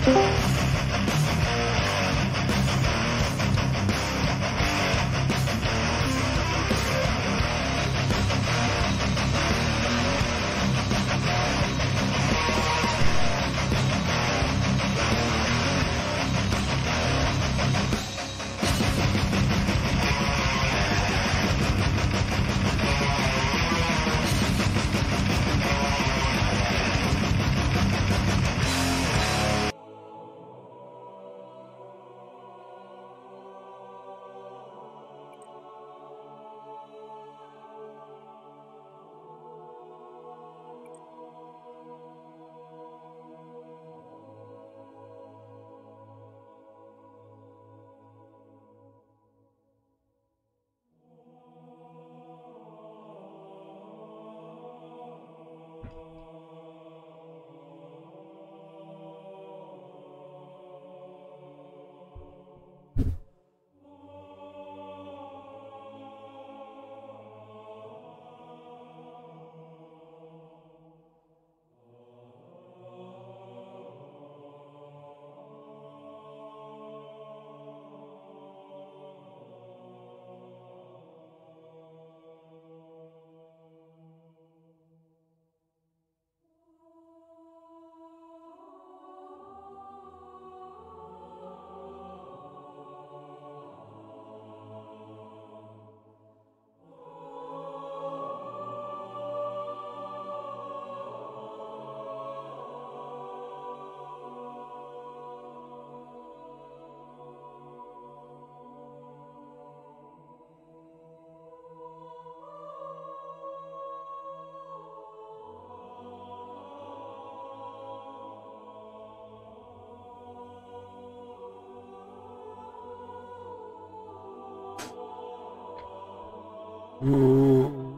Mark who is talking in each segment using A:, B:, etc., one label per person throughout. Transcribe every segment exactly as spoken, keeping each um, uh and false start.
A: Ooh.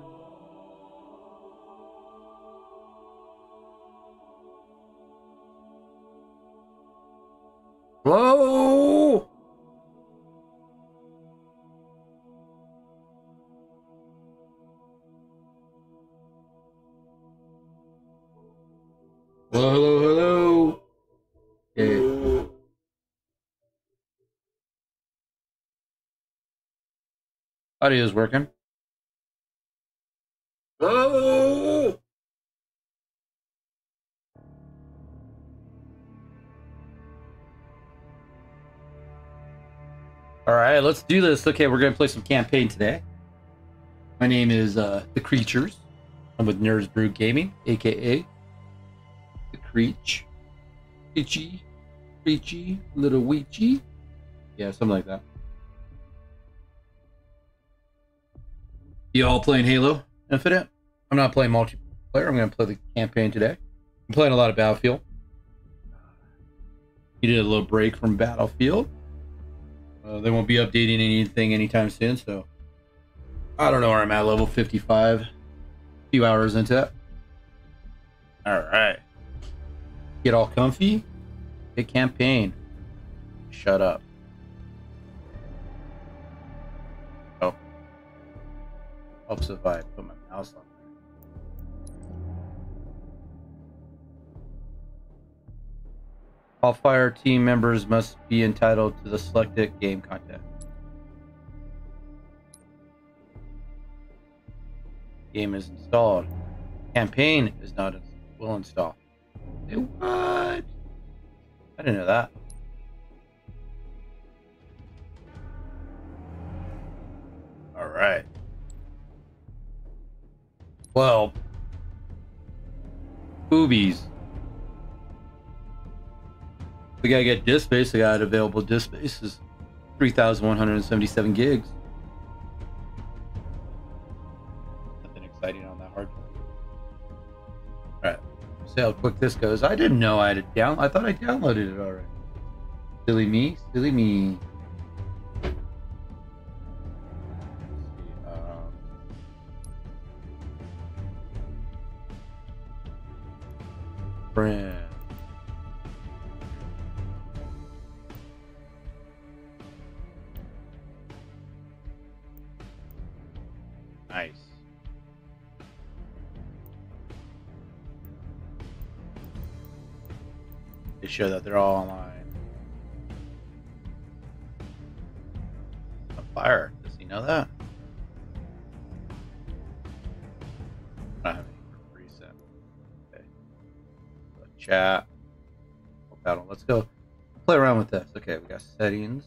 A: Whoa! Hello, hello, hello. Okay. Audio's working. Oh! All right, let's do this. Okay, we're gonna play some campaign today. My name is uh, The Creatures. I'm with Nerds Brew Gaming, aka The Creech. Creechy, Creechy, Little Weechy. Yeah, something like that. You all playing Halo Infinite? I'm not playing multiplayer. I'm gonna play the campaign today. I'm playing a lot of Battlefield. Needed a little break from Battlefield. Uh, they won't be updating anything anytime soon, so I don't know where I'm at. Level fifty-five. A few hours into it. All right. Get all comfy. Hit campaign. Shut up. Oh. Helps if I put my mouse on. All fire team members must be entitled to the selected game content. Game is installed. Campaign is not will install. Say what? I didn't know that. All right. Well, boobies. We gotta get disk space. I got available disk space is three thousand one hundred seventy-seven gigs. Nothing exciting on that hard drive. All right, see how quick this goes. I didn't know I had it down. I thought I downloaded it already. Silly me, silly me. Um, friend. Nice. They show that they're all online. A fire. Does he know that? I don't have any for preset. Okay. So chat. Battle. Let's go play around with this. Okay, we got settings.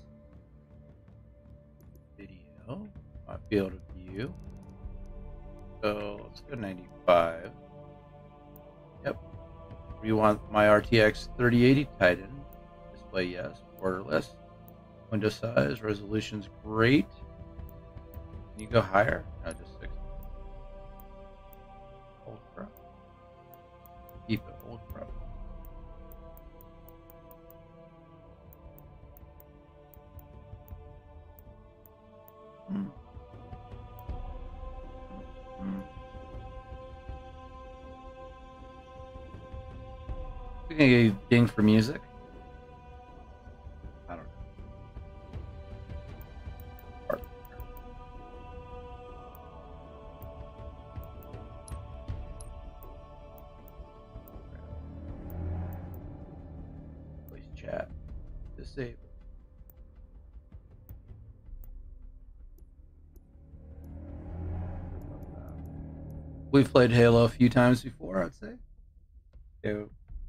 A: Video. My field of view. So let's go ninety-five. Yep. We want my R T X thirty eighty Titan. Display yes. Borderless. Window size. Resolution's great. Can you go higher? No, just sixty. Ultra. Keep it ultra. Hmm. Hmm. We can get ding for music. I don't know. Voice chat. Disable. We've played Halo a few times before, I'd say. Yeah.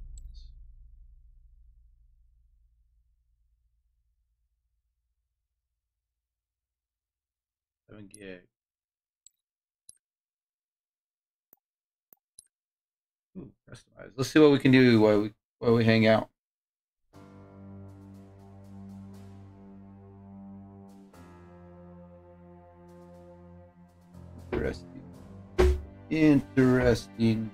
A: Seven gig. Ooh, customize. Let's see what we can do while we while we hang out. Interesting. Interesting.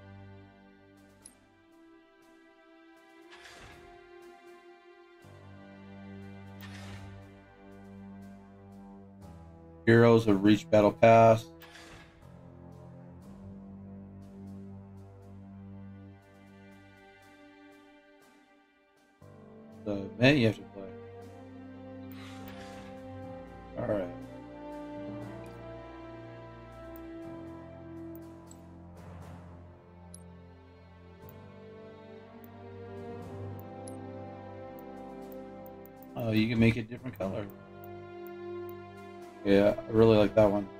A: Heroes have reached battle pass. So man, you have to play. All right. Oh, you can make it different color. Yeah, I really like that one.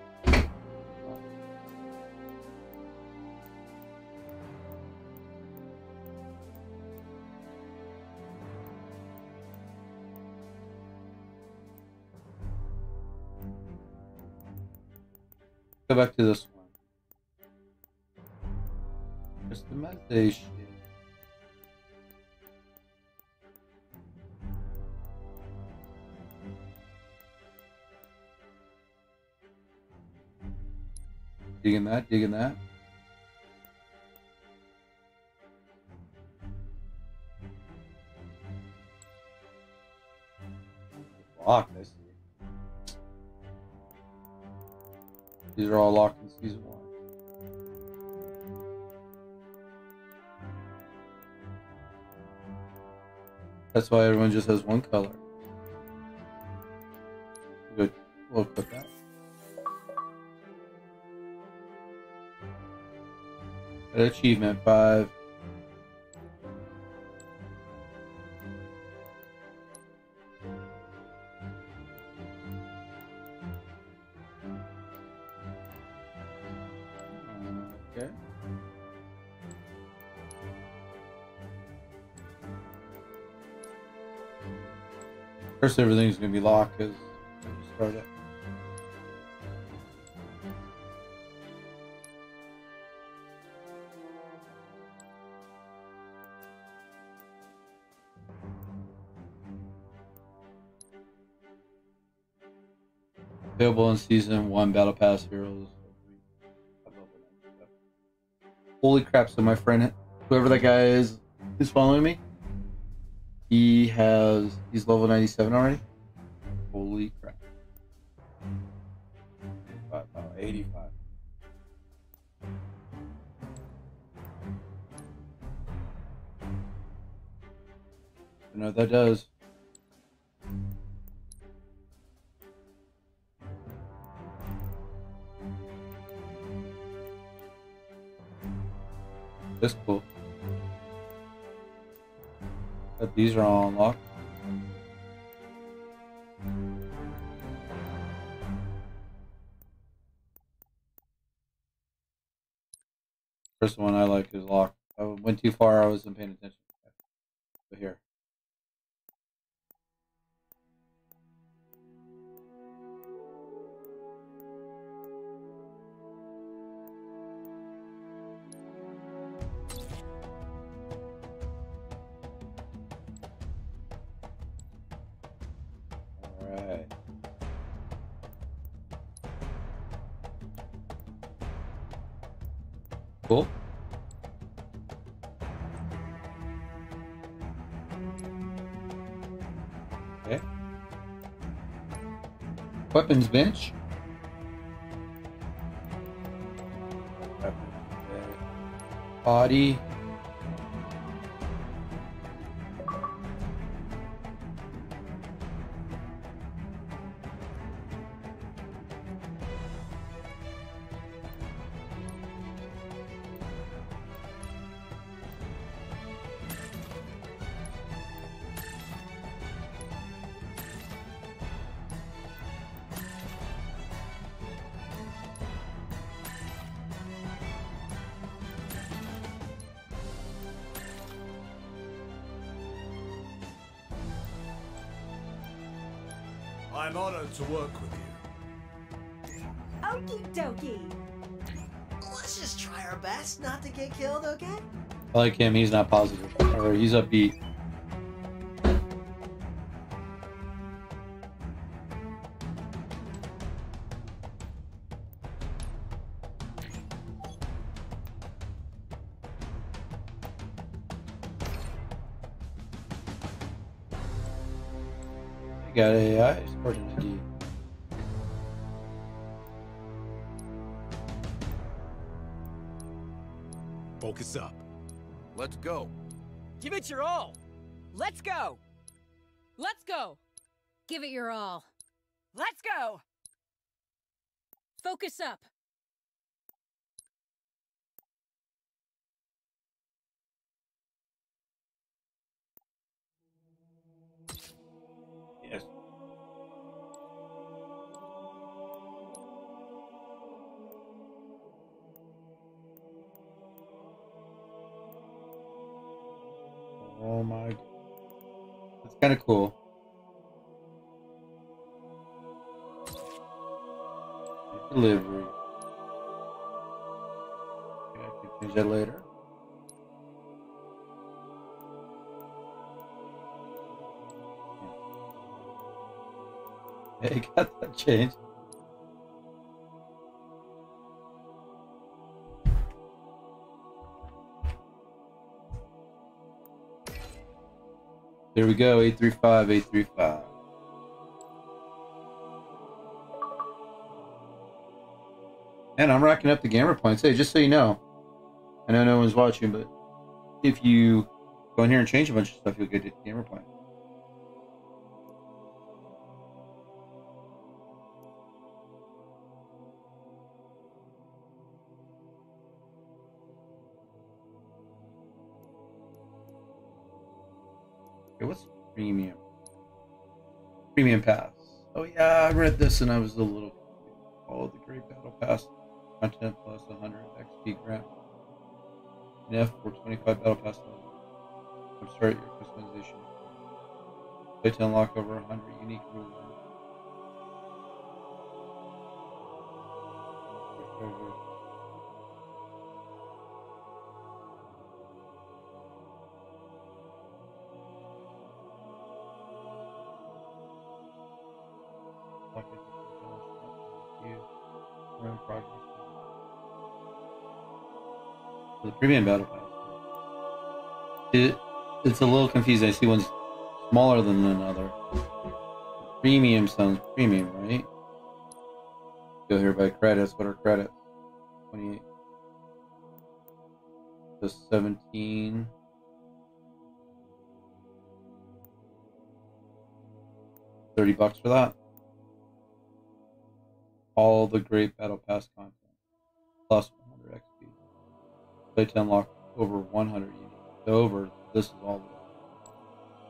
A: Go back to this one. Customization. Digging that, digging that. Locked, I see. These are all locked in season one. That's why everyone just has one color. Good. We'll put that. Achievement five. Okay. First, everything's gonna be locked because you start it. Available in season one battle pass heroes. Holy crap! So my friend, whoever that guy is, who's following me, he has he's level ninety-seven already. Holy crap! eighty-five. I know what that does. That's cool. But these are all unlocked. First one I like is locked. I went too far, I wasn't paying attention. So here. Alright. Cool. Okay. Weapons bench. Body.
B: I'm honored to work with you.
C: Okie dokie.
D: Let's just try our best not to get killed, okay?
A: I like him, he's not positive. Or he's upbeat. Got A I, Sergeant I D.
B: Focus up. Let's go.
E: Give it your all. Let's go.
C: Let's go. Give it your all.
E: Let's go.
C: Focus up.
A: Yes. Oh my god. That's kind of cool. Delivery. Okay, I can change that later. Yeah, you got that changed. There we go, eight three five, eight three five. And I'm racking up the gamer points. Hey, just so you know, I know no one's watching, but if you go in here and change a bunch of stuff, you'll get the gamer point. Okay, what's premium? Premium pass. Oh yeah, I read this and I was a little confused. Oh, the Great Battle Pass. Content plus one hundred X P grant. An F for twenty-five Battle Pass. I'm start your customization. Play to unlock over one hundred unique rules. The premium battle pass. It, it's a little confusing. I see one's smaller than another. Premium sounds premium, right? Go here by credits. What are credits? twenty-eight. So seventeen. thirty bucks for that. All the Great Battle Pass content. Plus one hundred X P. Play to unlock over one hundred units. Over, this is all the way.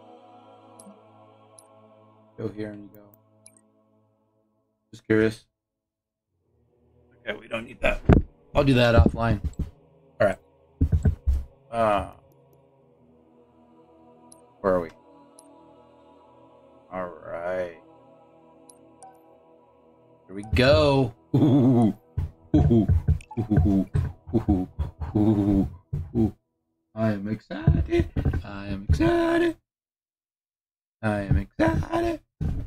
A: Go here and you go. Just curious. Okay, we don't need that. I'll do that offline. All right. Uh, where are we? All right. Here we go. Ooh, ooh, ooh, ooh, ooh, ooh, ooh. I am excited. I am excited. I am excited.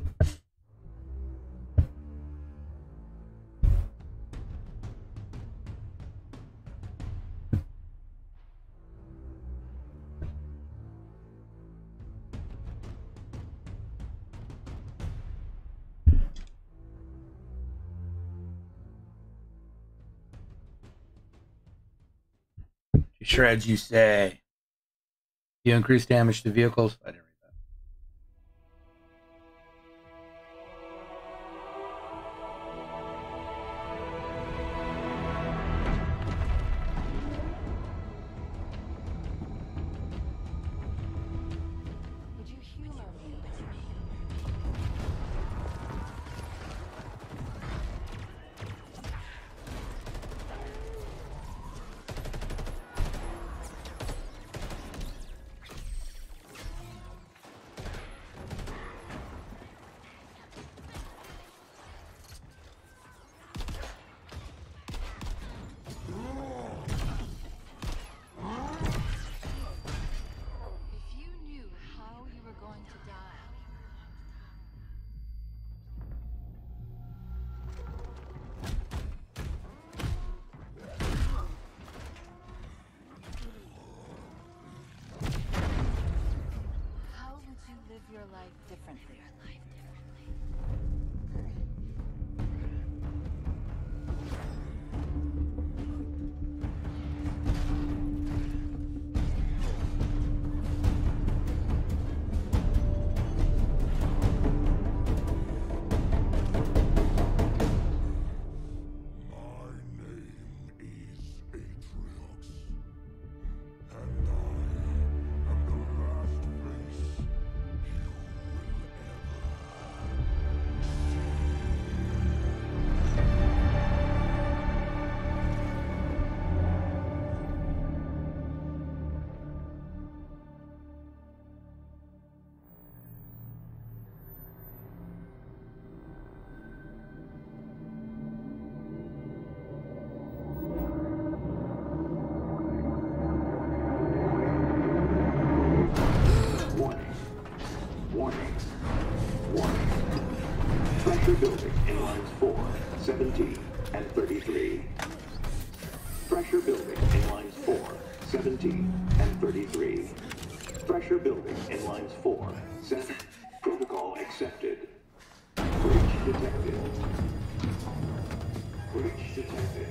A: Shreds, you say. You increase damage to vehicles. I didn't read that.
F: Would you humor me? If you knew how you were going to die. How would you live your life differently?
B: My name is Atriox, and I am the last face you
G: Warning. Warning. Warning. Pressure building in lines four, seventeen, and thirty-three. Pressure building in lines four, seventeen, and thirty-three. Pressure building in lines four, seven. Protocol accepted. Breach detected. Breach detected.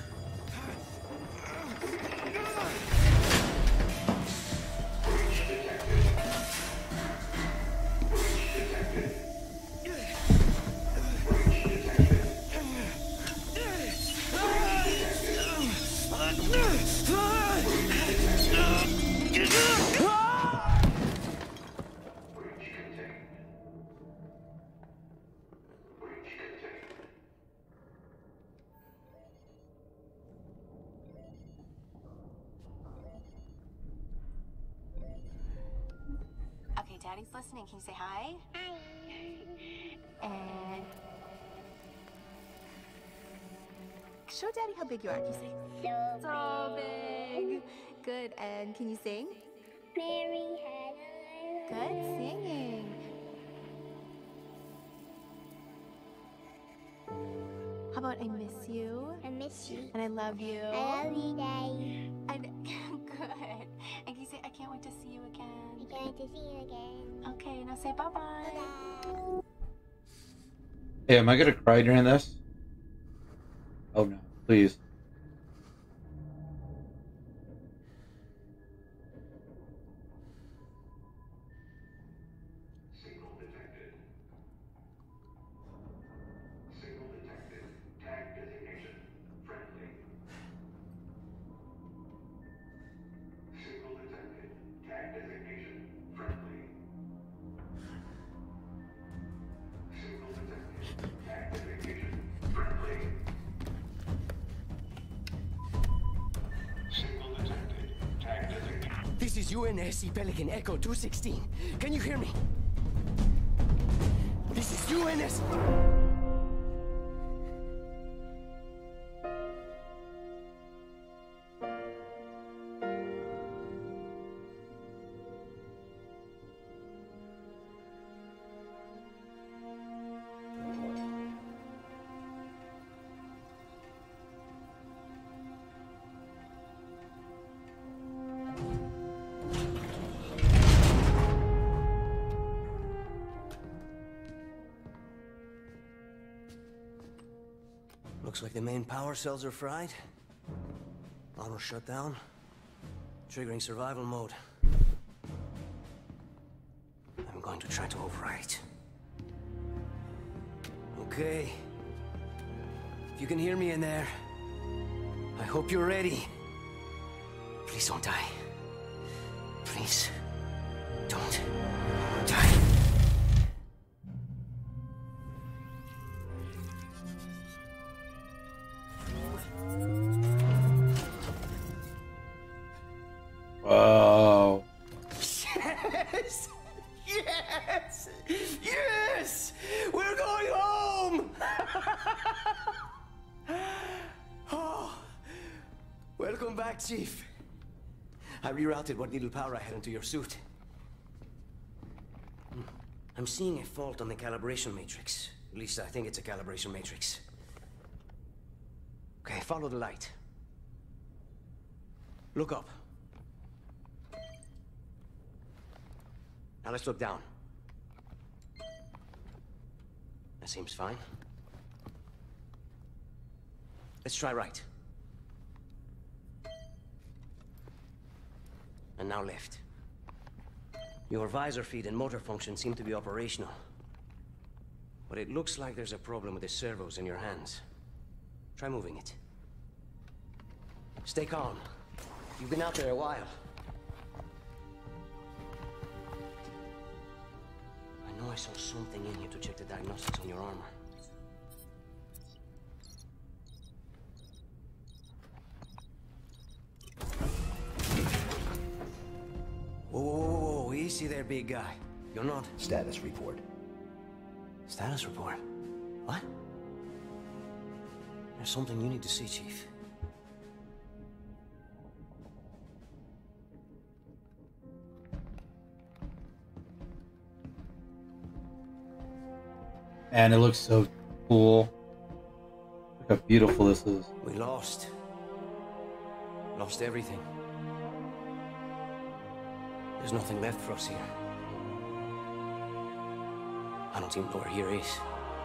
F: Okay, Daddy's listening. Can you say hi? Hi. And show Daddy how big you are. Can you say so, so big? Good. And can you sing?
H: Mary had a
F: Good singing. How about I miss you?
H: I miss you.
F: And I love you.
H: I love you, Daddy.
F: And good. And can you say I can't wait to see you again?
H: I can't wait to see you again.
F: Okay, now say bye-bye.
H: Bye-bye.
A: Hey, am I gonna cry during this? Oh no, please.
G: Signal detected. Signal detected. Tag designation. Friendly. Signal detected. Tag designation. Friendly.
E: U N S C Pelican Echo two sixteen. Can you hear me? This is U N S...
D: Looks like the main power cells are fried. Armor shut down. Triggering survival mode. I'm going to try to overwrite. Okay. If you can hear me in there, I hope you're ready. Please don't die. Please don't die.
A: Wow.
D: Yes! Yes! Yes! We're going home! Oh, welcome back, Chief. I rerouted what little power I had into your suit. I'm seeing a fault on the calibration matrix. At least I think it's a calibration matrix. Okay, follow the light. Look up. Now let's look down. That seems fine. Let's try right. And now left. Your visor feed and motor function seem to be operational. But it looks like there's a problem with the servos in your hands. Try moving it. Stay calm. You've been out there a while. I know I saw something in here to check the diagnostics on your armor. Whoa, whoa, whoa, whoa, easy there, big guy. You're not...
I: Status report.
D: Status report? What? There's something you need to see, Chief.
A: And it looks so cool. Look how beautiful this is.
D: We lost. Lost everything. There's nothing left for us here. I don't even know where here is.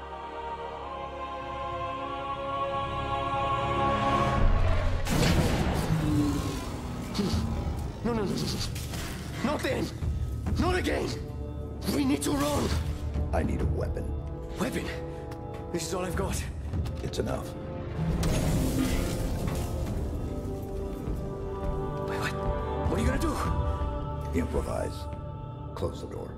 D: No, no, no, no. Not then. Not again. We need to run.
I: I need a weapon.
D: Weapon? This is all I've got.
I: It's enough.
D: Wait, what? What are you gonna do?
I: Improvise. Close the door.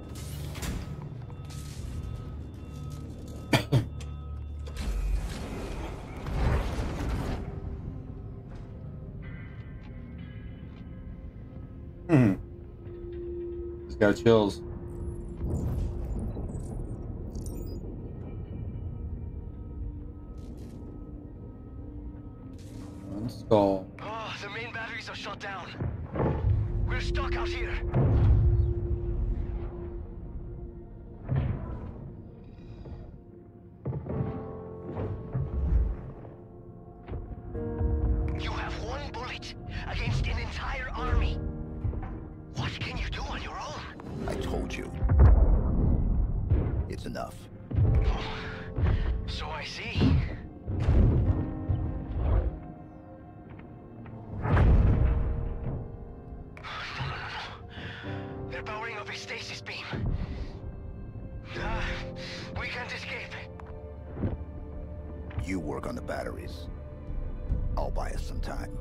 A: Hmm. He's got chills. One skull.
D: Oh, the main batteries are shut down. We're stuck out here. You have one bullet against an entire army. What can you do on your own?
I: I told you. It's enough.
D: Oh, so I see. They're powering up a stasis beam. Uh, we can't escape.
I: You work on the batteries. I'll buy us some time.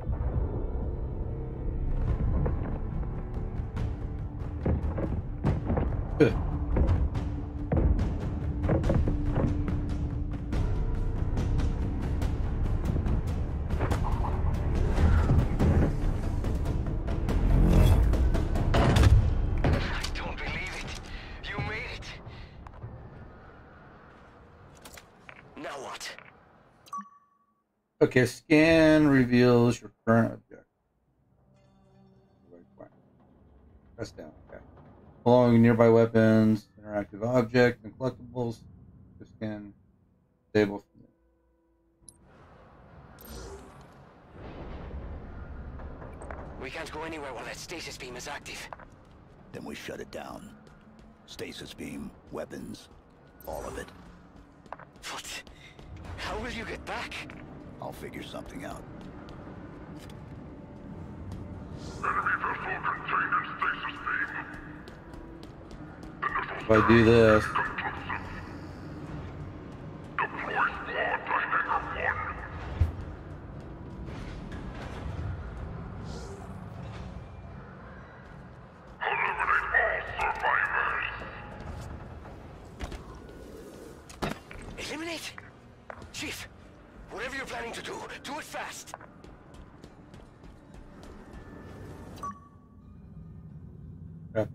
A: Good. Okay, scan reveals your current object. Press down. Okay. Following nearby weapons, interactive objects, and collectibles. Scan. Stable.
D: We can't go anywhere while that stasis beam is active.
I: Then we shut it down. Stasis beam, weapons, all of it.
D: What? How will you get back?
I: I'll figure something out.
A: If I do this.
D: Eliminate? Chief, whatever you're planning to do, do it fast.
A: Crap.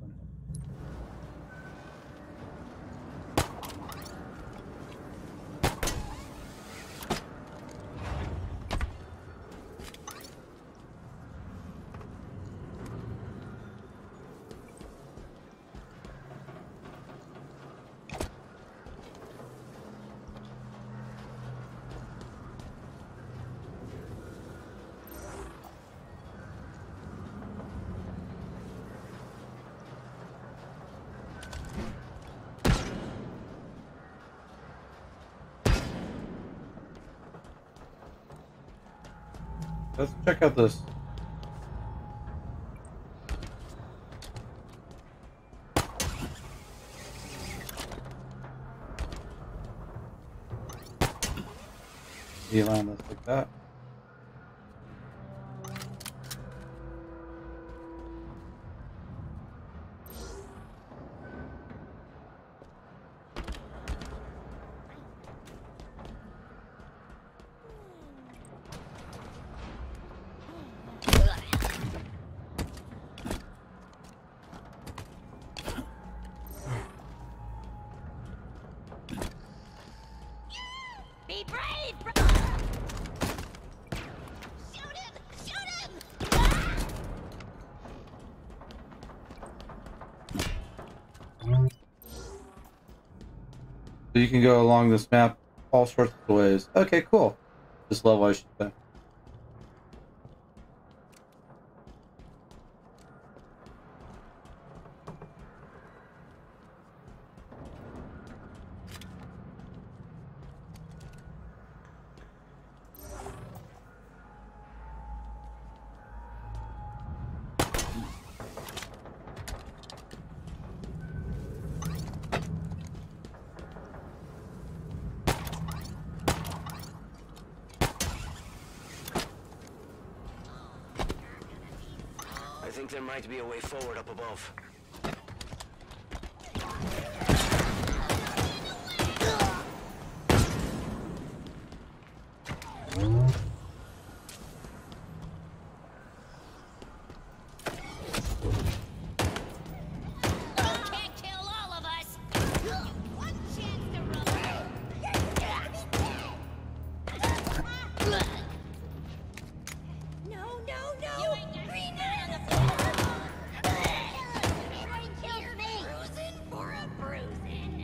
A: Let's check out this. Line, let's take that.
H: Be brave, bro! Shoot him! Shoot him!
A: So you can go along this map all sorts of ways. Okay, cool. This level, I should say.
D: I think there might be a way forward up above.
H: Can't kill all of us! One chance to run! No, no, no! You ain't gonna green man on the floor! Try and kill me! Bruising for a bruising!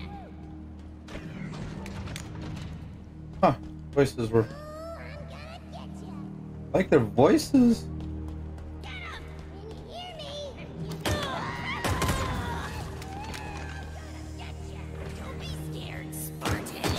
A: Huh. Voices were.
H: I'm gonna get you!
A: I like their voices.
H: Get him! Can you hear me? Get ya! Don't be scared, Spartan!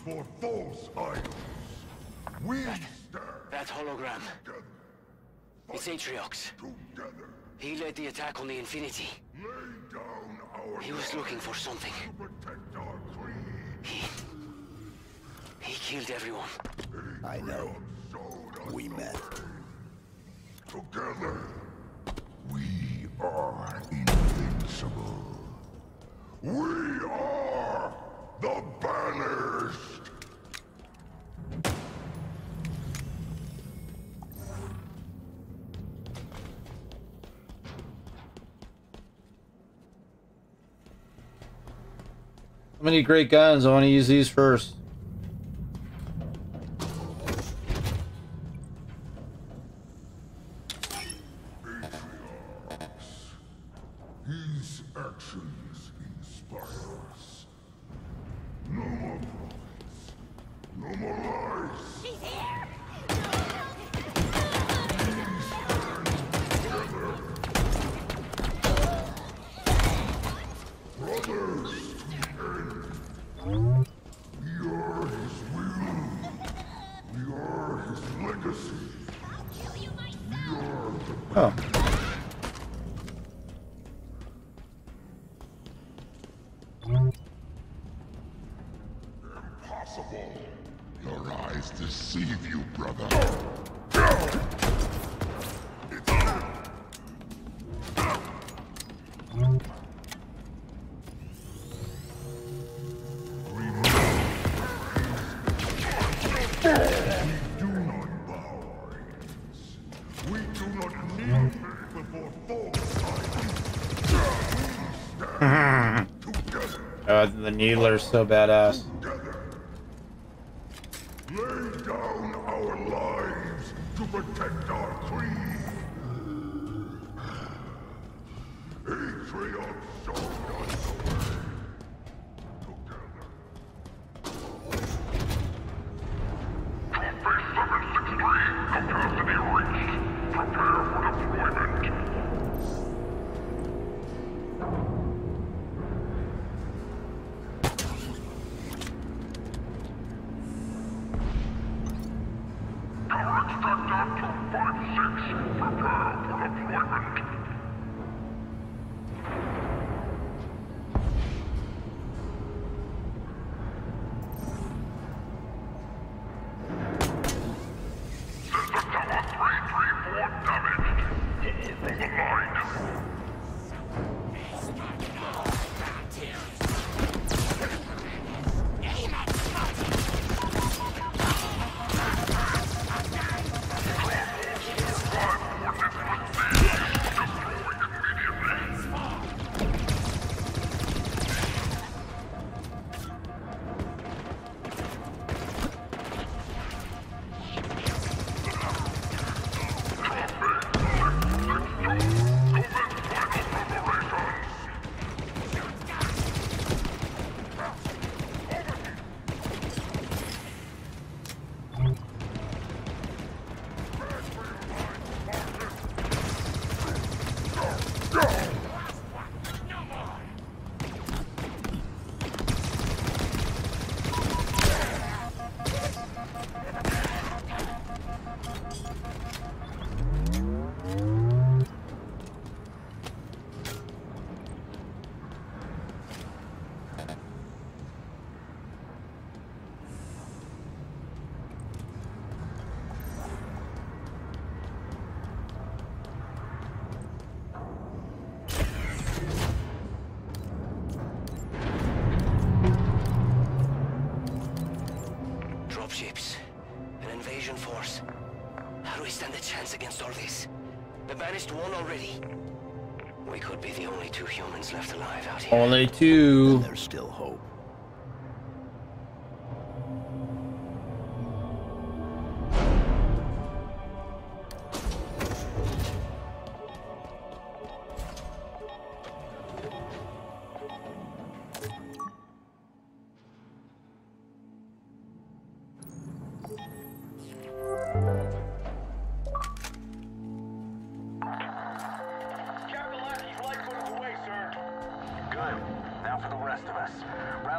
G: before false idols. We stand
D: That hologram.
G: together.
D: It's Atriox.
G: Together.
D: He led the attack on the Infinity.
G: Lay down our
D: He was looking for something.
G: lives to protect our creed.
D: He... He killed everyone.
I: I know. We met.
G: Together, we are invincible. We are the banished.
A: So many great guns. I want to use these first.
G: His actions inspire us. No more lies. No more lies.
H: She's here!
G: Brothers to the end. We are his will. We are his legacy. We are the
A: Oh.
G: impossible. Your eyes deceive you, brother. We do not bow our heads. We do not kneel before false idols. We stand together.
A: Uh, the needler's so badass.
G: Together. Lay down our lives to protect our creed. Atriox showed us the way. Together. Trophy seven six three, capacity reached. Prepare for deployment. Power extractor two five six. Prepare for deployment. System tower three three four damaged. Hold for the line.
D: Dropships. An invasion force. How do we stand a chance against all this? The Banished won already. We could be the only two humans left alive out here.
A: Only two.
I: There's still hope.
G: Good. Now for the rest of us.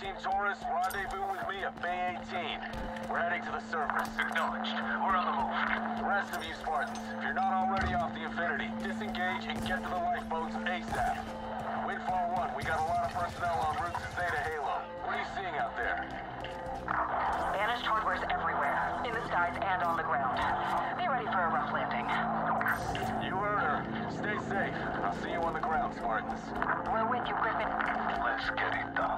J: Team Taurus, rendezvous with me at Bay eighteen. We're heading to the surface. Acknowledged. We're on the move. The rest of you Spartans, if you're not already off the Infinity, disengage and get to the lifeboats ASAP. Windfall one, we got a lot of personnel en route to Zeta Halo. What are you seeing out there?
K: Banished hardware's everywhere. In the skies and on the ground. Be ready for a rough landing.
J: You heard her. Stay safe. I'll see you on the ground, Spartans.
K: We're with you, Griffin.
J: Let's get it done.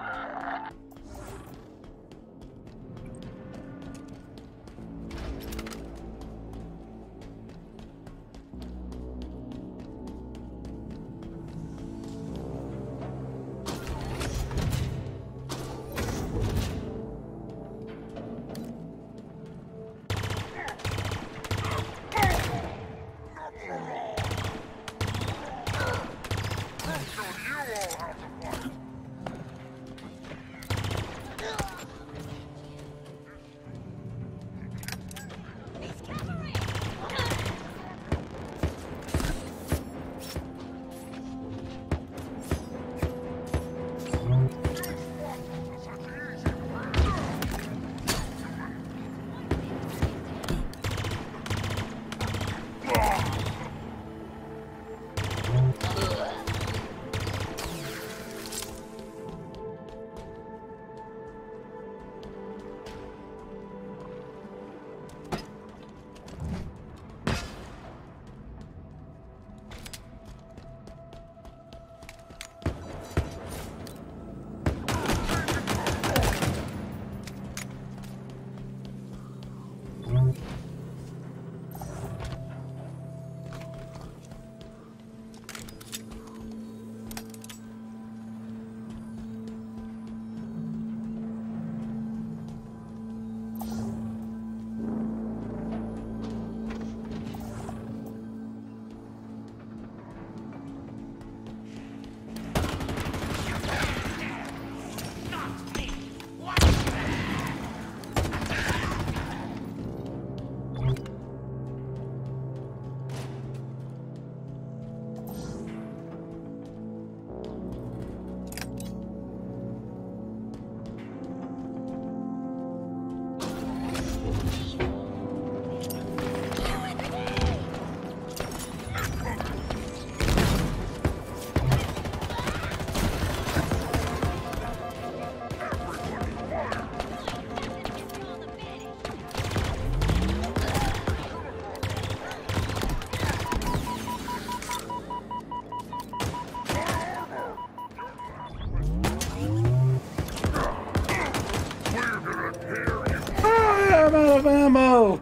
A: I'm out of ammo!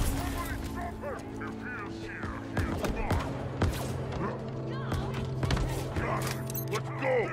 G: Let's go!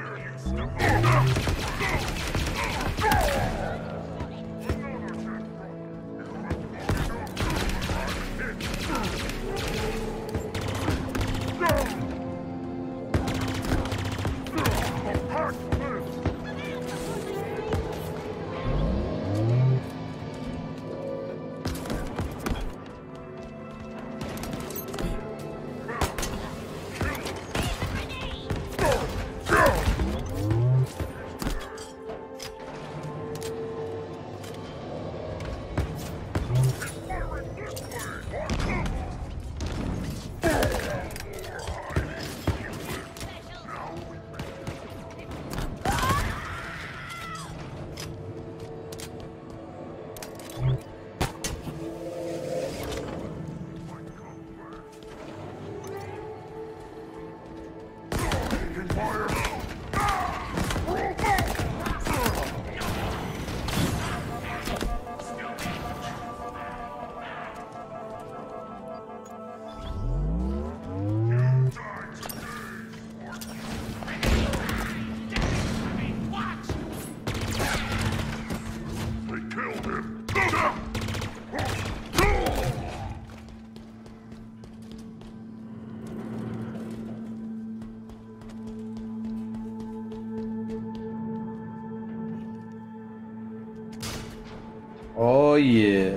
A: Oh yeah.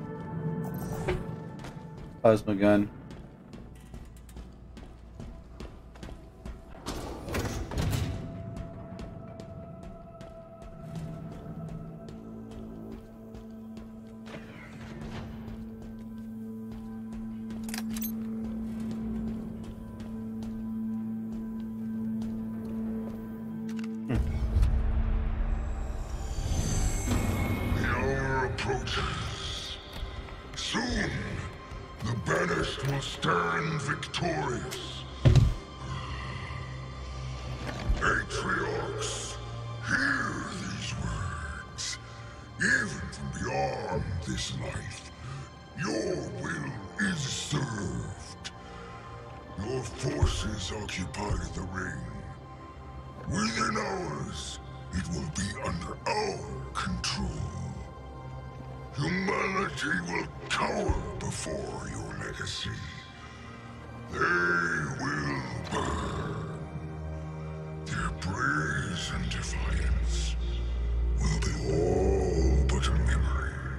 A: Plasma gun.
G: bravest will stand victorious. Patriarchs, hear these words. Even from beyond this life, your will is served. Your forces occupy the ring. Within hours, it will be under our control. Humanity will cower before your legacy. They will burn. Their brazen defiance will be all but a memory.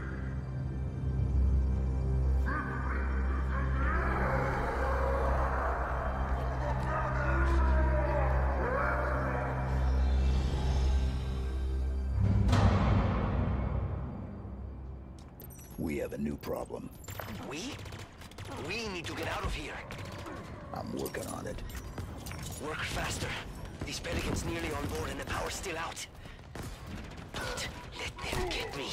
I: We have a new problem.
E: We? We need to get out of here.
I: I'm working on it.
E: Work faster. These Pelicans nearly on board and the power's still out. Don't let them get me.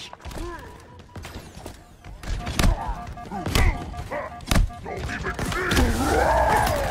G: Don't even think!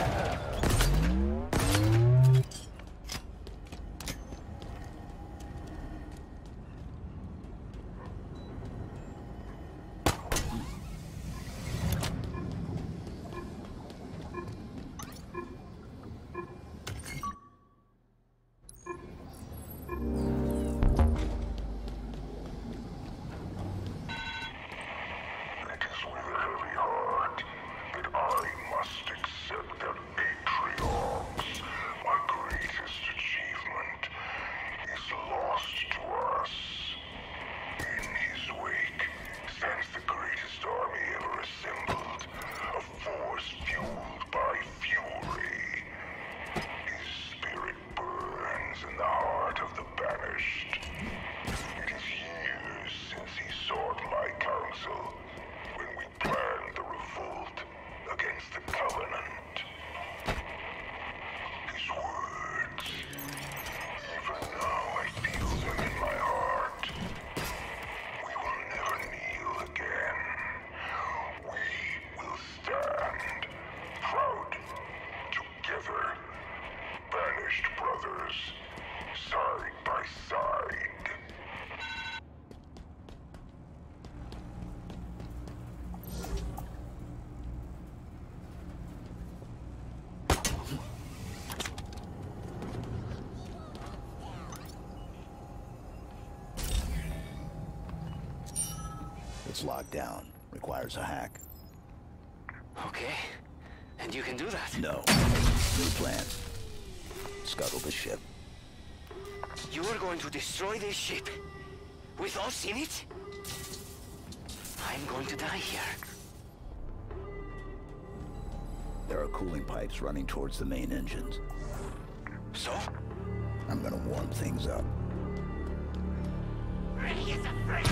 I: It's locked down. Requires a hack.
E: Okay. And you can do that?
I: No. New plan. Scuttle the ship.
E: You are going to destroy this ship? With us in it? I'm going to die here.
I: There are cooling pipes running towards the main engines.
E: So?
I: I'm gonna warm things up.
H: Ready as a friend.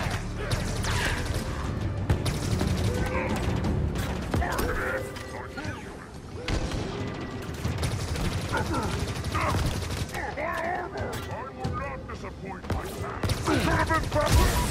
G: I will not disappoint my fans.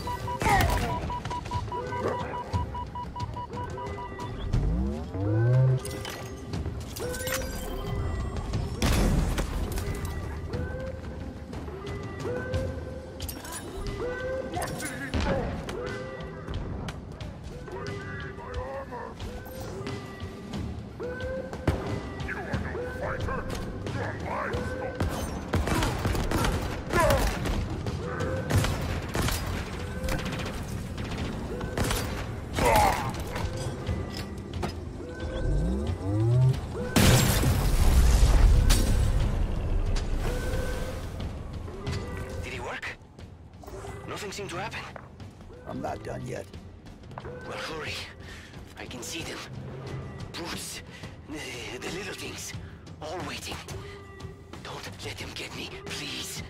E: Nothing seemed to happen.
I: I'm not done yet.
E: Well, hurry. I can see them. Brutes. The, the little things. All waiting. Don't let them get me, please.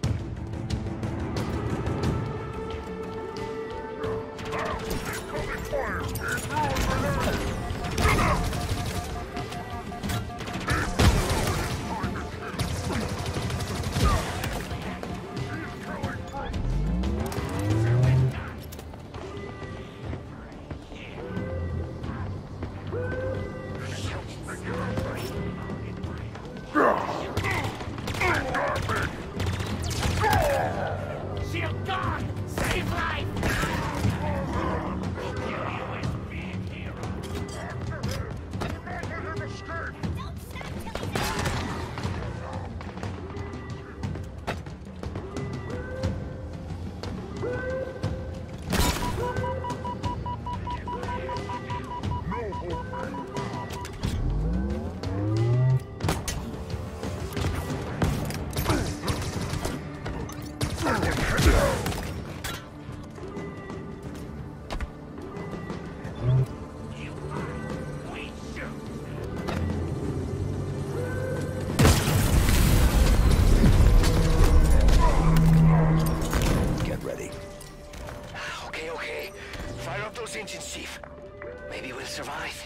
I: Get ready.
E: Okay, okay. Fire up those engines, Chief. Maybe we'll survive.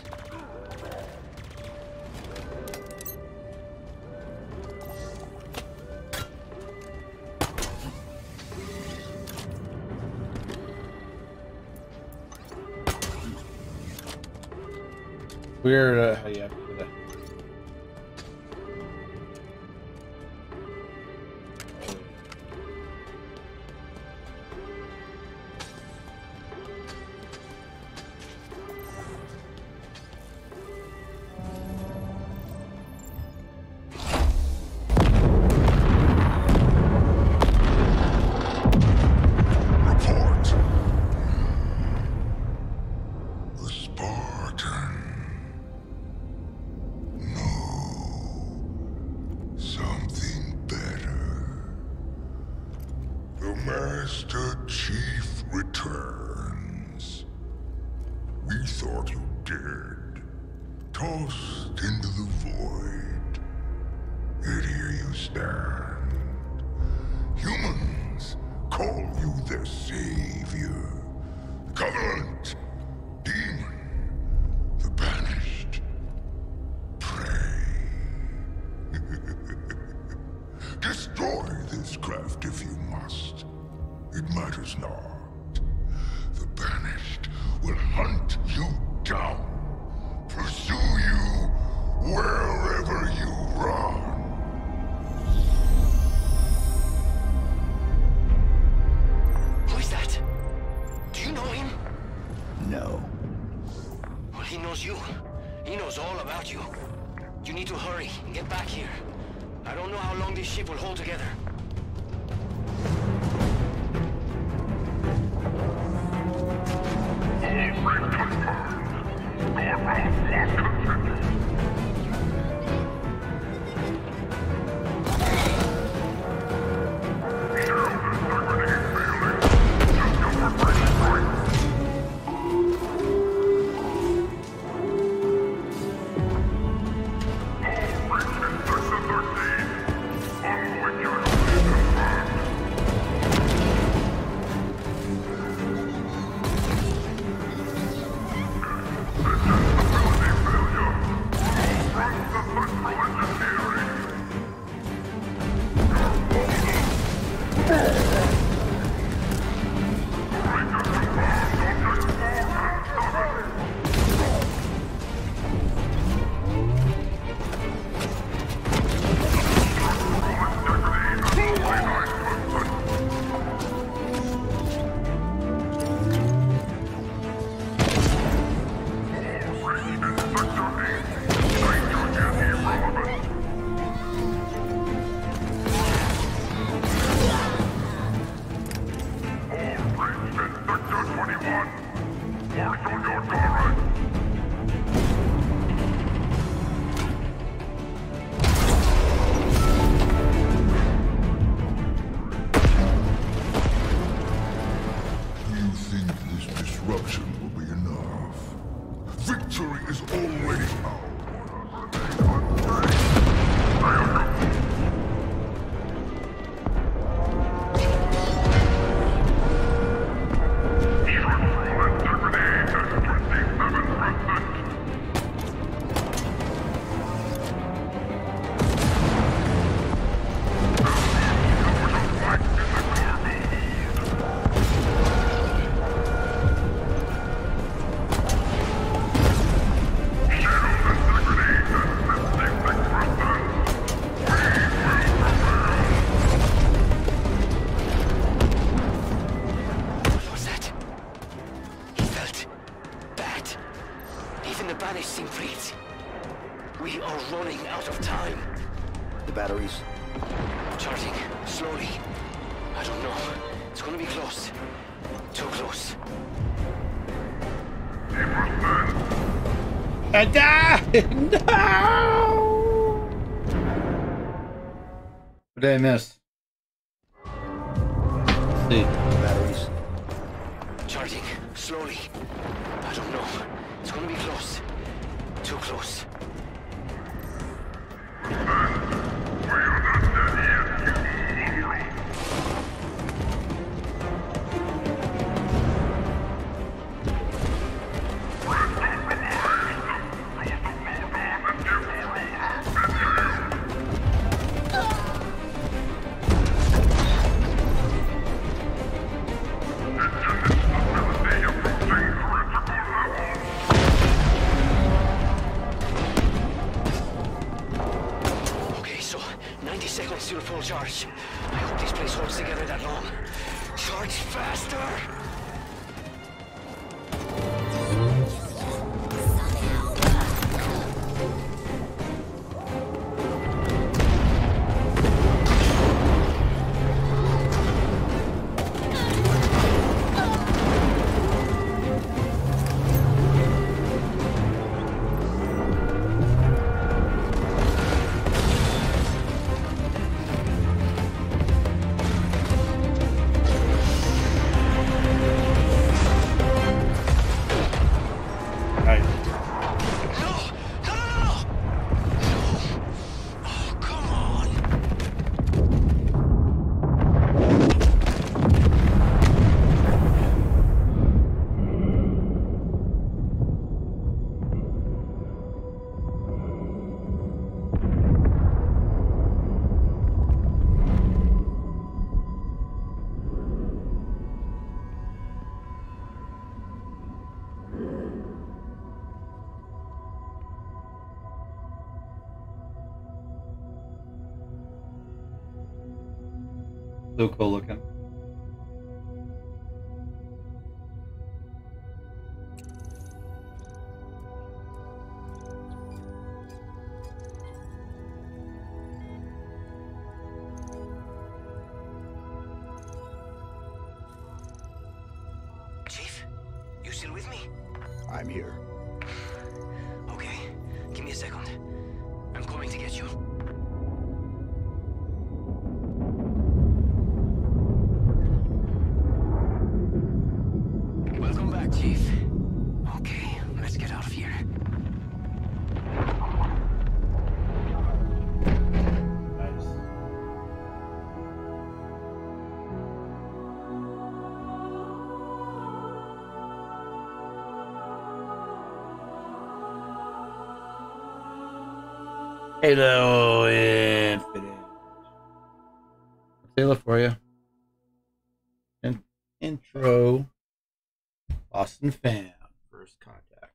A: We're uh, yeah. yeah.
G: Report. The Spartan. Something better. The Master Chief returns. We thought you dead, tossed into the void. Yet here you stand. Humans call you their savior. Covenant, demon, the banished. Destroy this craft if you must. It matters not. The banished will hunt you down, pursue you wherever you run.
E: Who is that? Do you know him?
I: No.
E: Well, he knows you. He knows all about you. You need to hurry and get back here. I don't know how long this ship will hold together.
I: batteries?
E: Charging. Slowly. I don't know. It's gonna be close. Too close.
A: I died! No! What did I miss? See.
I: Batteries.
E: Charging. Slowly. I don't know. It's gonna be close. Too close. Seconds till full charge. I hope this place holds together that long. Charge faster!
A: So cool looking.
E: Chief, you still with me?
I: I'm here.
E: Okay, give me a second. I'm coming to get you. Welcome back, Chief. Okay, let's get out of here.
A: Nice. Halo Infinite. Taylor for you. And intro. Boston fan. First contact.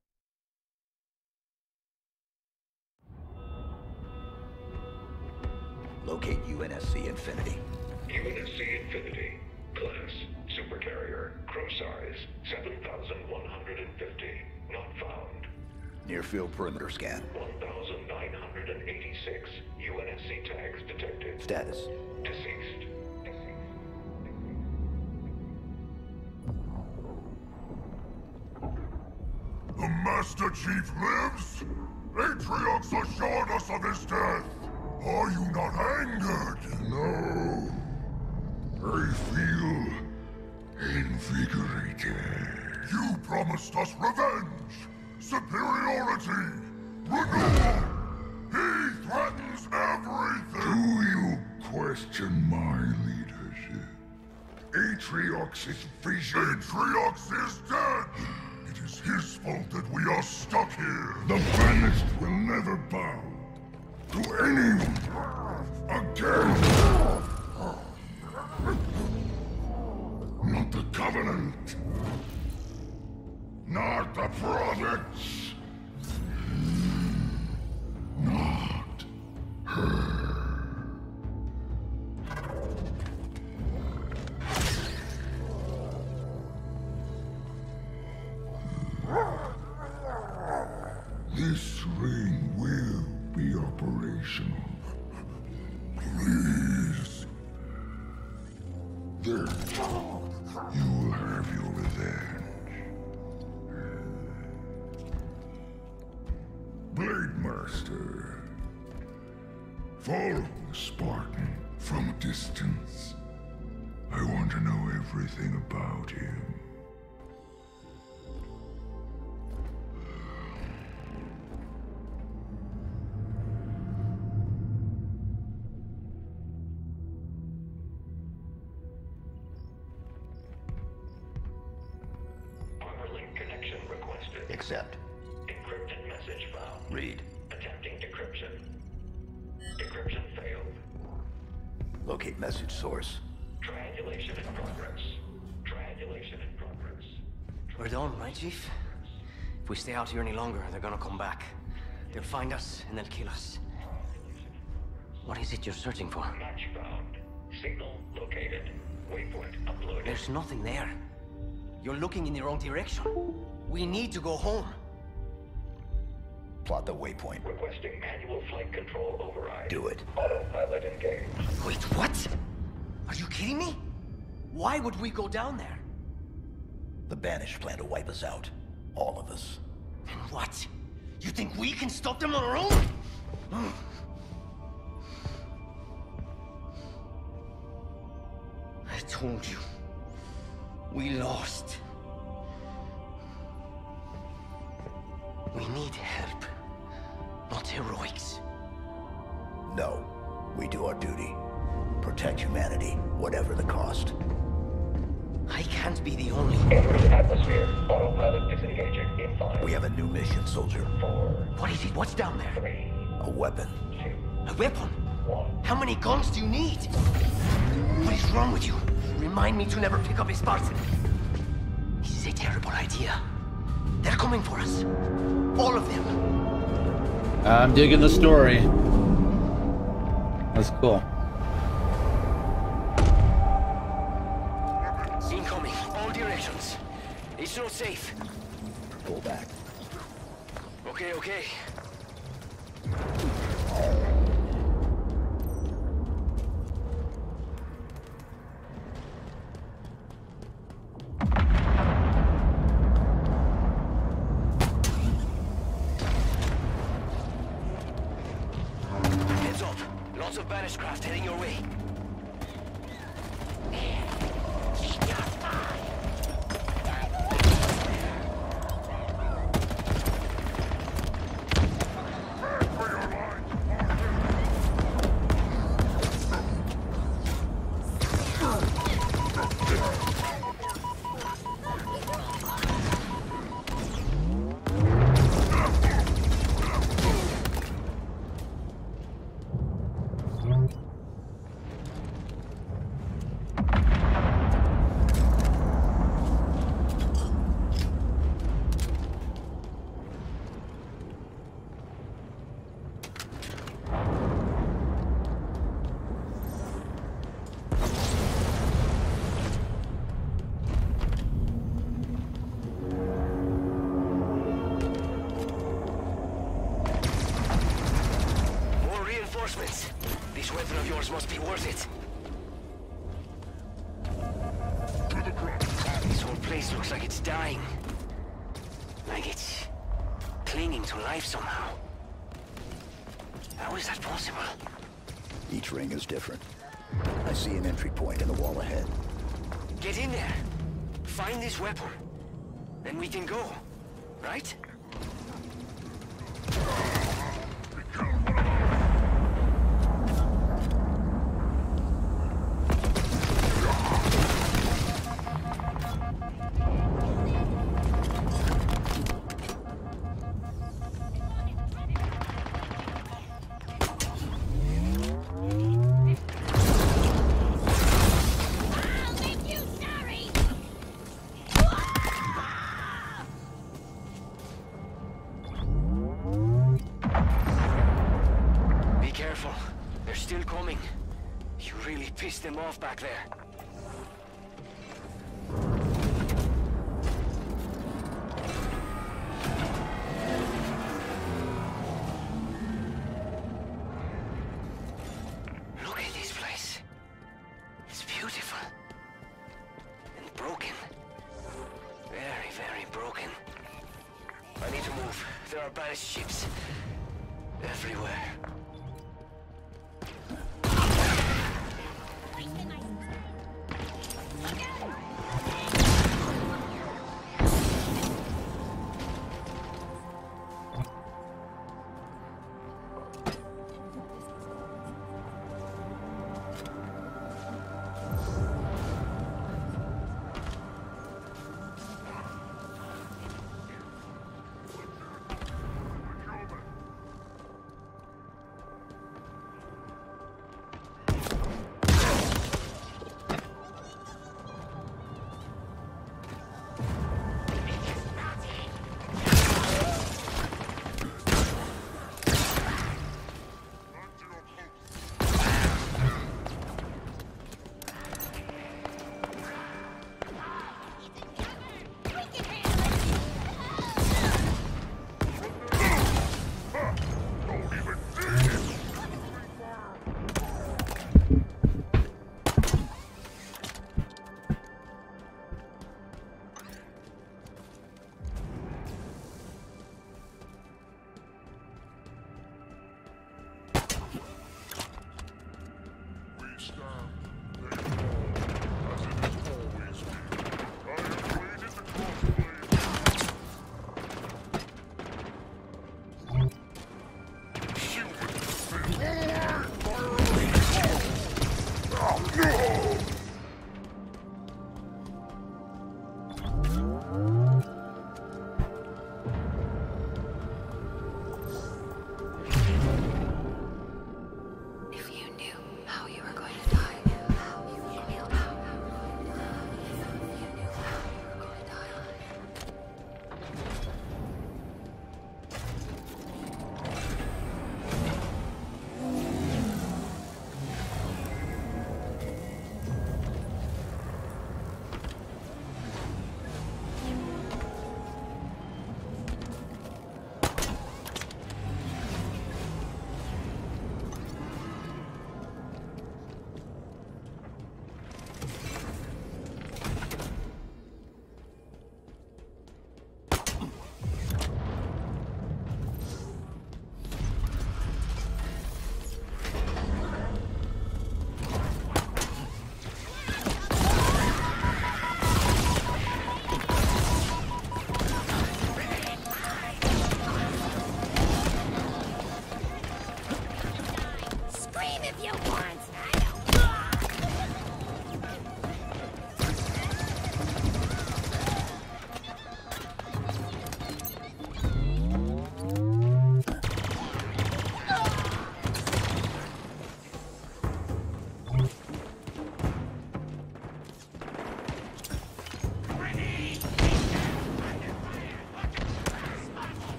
I: Locate U N S C Infinity.
G: U N S C Infinity. Class, supercarrier. Crew size, seven thousand one hundred fifty. Not found.
I: Near field perimeter scan.
G: one thousand nine hundred eighty-six. U N S C tags detected.
I: Status.
G: Deceased.
B: The Master Chief lives? Atriox assured us of his death. Are you not angered?
G: No. I feel invigorated.
B: You promised us revenge, superiority, renewal. He threatens everything.
G: Do you question my leadership? Atriox's vision.
B: Atriox is dead. It is his fault that we are stuck here.
G: The banished will never bow to anyone again. Not the Covenant. Not the prophets. Not her. This ring will be operational. Please. Then you will have your revenge. Blade Master. Follow the Spartan from a distance. I want to know everything about him.
I: Accept.
L: Encrypted message found.
I: Read.
L: Attempting decryption. Decryption failed.
I: Locate message source.
L: Triangulation in progress. Triangulation in progress.
D: We're done, right, Chief? If we stay out here any longer, they're gonna come back. They'll find us, and they'll kill us. What is it you're searching for?
L: Match found. Signal located. Waypoint uploaded.
D: There's nothing there. You're looking in the wrong direction. We need to go home.
I: Plot the waypoint.
L: Requesting manual flight control override.
I: Do it.
L: Autopilot engaged.
D: Wait, what? Are you kidding me? Why would we go down there?
I: The Banished plan to wipe us out. All of us.
D: And what? You think we can stop them on our own? I told you. We lost. We need help, not heroics.
I: No. We do our duty. Protect humanity, whatever the cost.
D: I can't be the only...
L: Entering atmosphere. Autopilot disengaging in five.
I: We have a new mission, soldier.
L: Four.
D: What is it? What's down there?
L: Three.
I: A weapon.
L: Two.
D: A weapon?
L: One.
D: How many guns do you need? What is wrong with you? Remind me to never pick up a Spartan. This is a terrible idea. They're coming for us. All of them.
A: I'm digging the story. That's cool.
D: Incoming. All directions. It's not safe.
I: Pull back.
D: Okay, okay. Heads up. Lots of Banished craft heading your way. This weapon of yours must be worth it. This whole place looks like it's dying. Like it's clinging to life somehow. How is that possible?
I: Each ring is different. I see an entry point in the wall ahead.
D: Get in there. Find this weapon. Then we can go. Right? Them off back there. Look at this place. It's beautiful. And broken. Very, very broken. I need to move. There are Banished ships everywhere.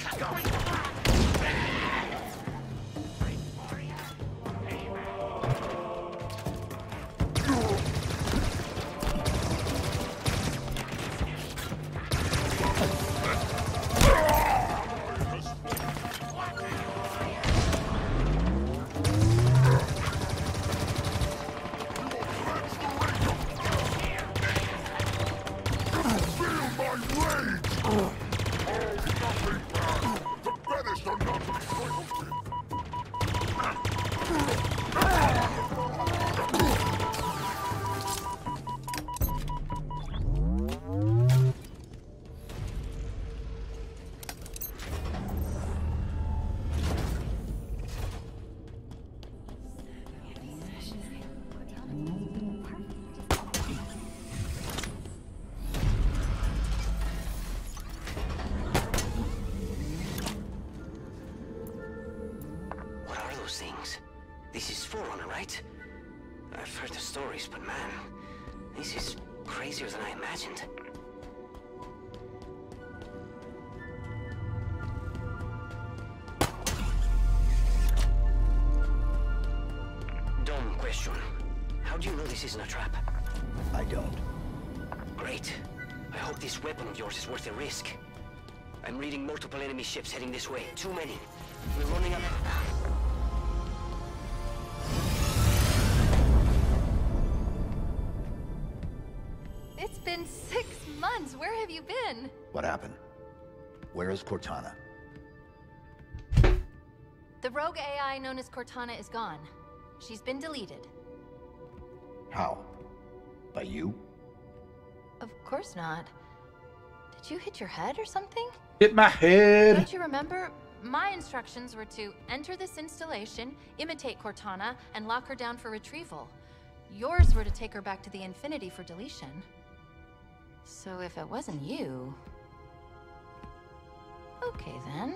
D: Things. This is Forerunner, right? I've heard the stories, but man, this is crazier than I imagined. Dumb question. How do you know this isn't a trap?
I: I don't.
D: Great. I hope this weapon of yours is worth the risk. I'm reading multiple enemy ships heading this way. Too many. We're running out of...
F: It's been six months. Where have you been?
I: What happened? Where is Cortana?
F: The rogue A I known as Cortana is gone. She's been deleted.
I: How? By you?
F: Of course not. Did you hit your head or something?
A: Hit my head!
F: Don't you remember? My instructions were to enter this installation, imitate Cortana, and lock her down for retrieval. Yours were to take her back to the Infinity for deletion. So if it wasn't you... Okay then.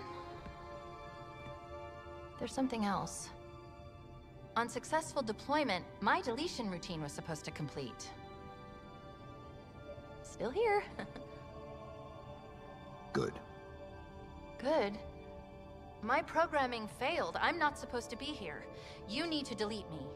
F: There's something else. On successful deployment, my deletion routine was supposed to complete. Still here.
I: Good.
F: Good. My programming failed. I'm not supposed to be here. You need to delete me.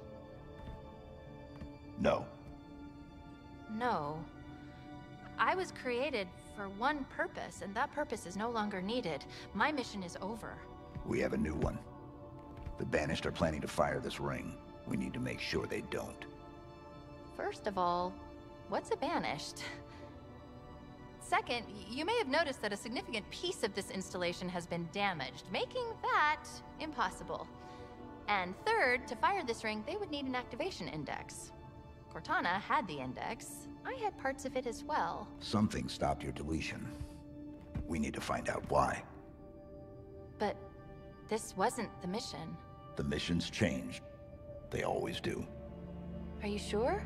I: No.
F: No. I was created for one purpose, and that purpose is no longer needed. My mission is over.
I: We have a new one. The Banished are planning to fire this ring. We need to make sure they don't.
F: First of all, what's a Banished? Second, you may have noticed that a significant piece of this installation has been damaged, making that impossible. And third, to fire this ring, they would need an activation index. Cortana had the index. I had parts of it as well.
I: Something stopped your deletion. We need to find out why.
F: But this wasn't the mission.
I: The missions changed. They always do.
F: Are you sure?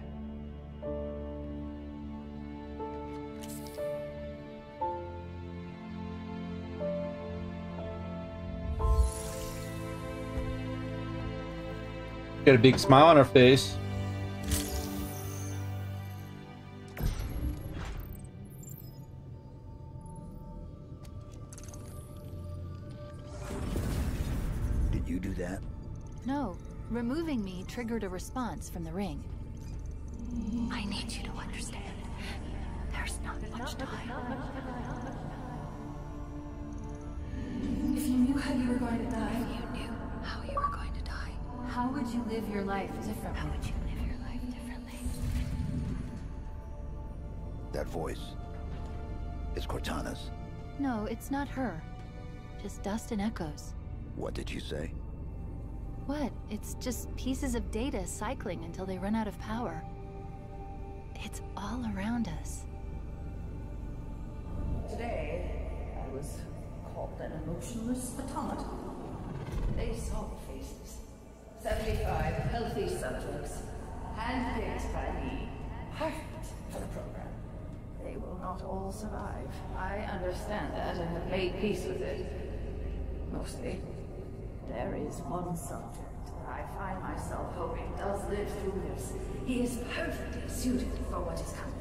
A: Got a big smile on her face.
I: Did you do that?
F: No. Removing me triggered a response from the ring. I need you to understand. There's not much time.
M: If you knew how you were going to die,
F: If you knew how you were going to die,
M: how would you live your life differently?
F: how would you live your life differently?
I: That voice is Cortana's.
F: No, it's not her. Just dust and echoes.
I: What did you say?
F: What? It's just pieces of data cycling until they run out of power. It's all around us.
M: Today, I was called an emotionless automaton. They saw the faces. seventy-five healthy subjects, handpicked by me, perfect for the program. They will not all survive. I understand that and have made peace with it. Mostly. There is one subject I find myself hoping does live through this. He is perfectly suited for what is coming.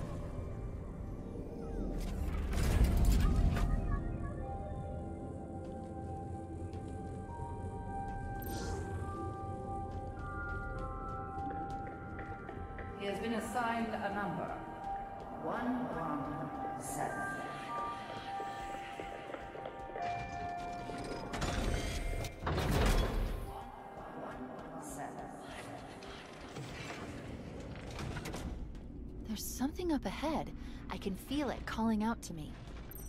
M: He has been assigned a number. one one seven.
F: There's something up ahead. I can feel it calling out to me.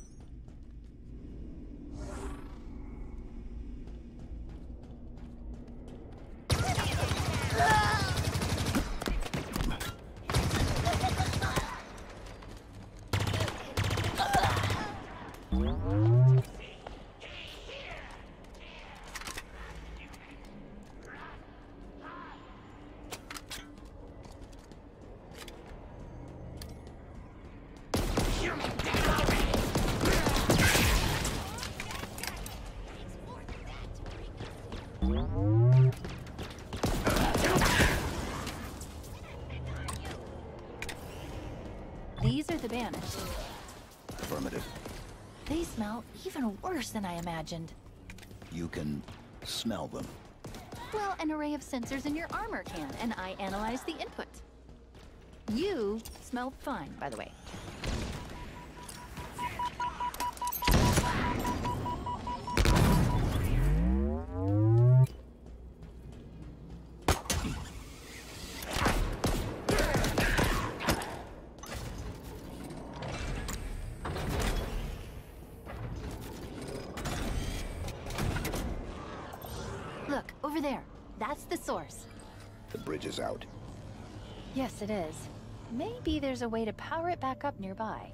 F: These are the banished.
I: Affirmative.
F: They smell even worse than I imagined.
I: You can smell them.
F: Well, an array of sensors in your armor can, and I analyze the input. You smell fine, by the way. Look, over there. That's the source.
I: The bridge is out.
F: Yes, it is. Maybe there's a way to power it back up nearby.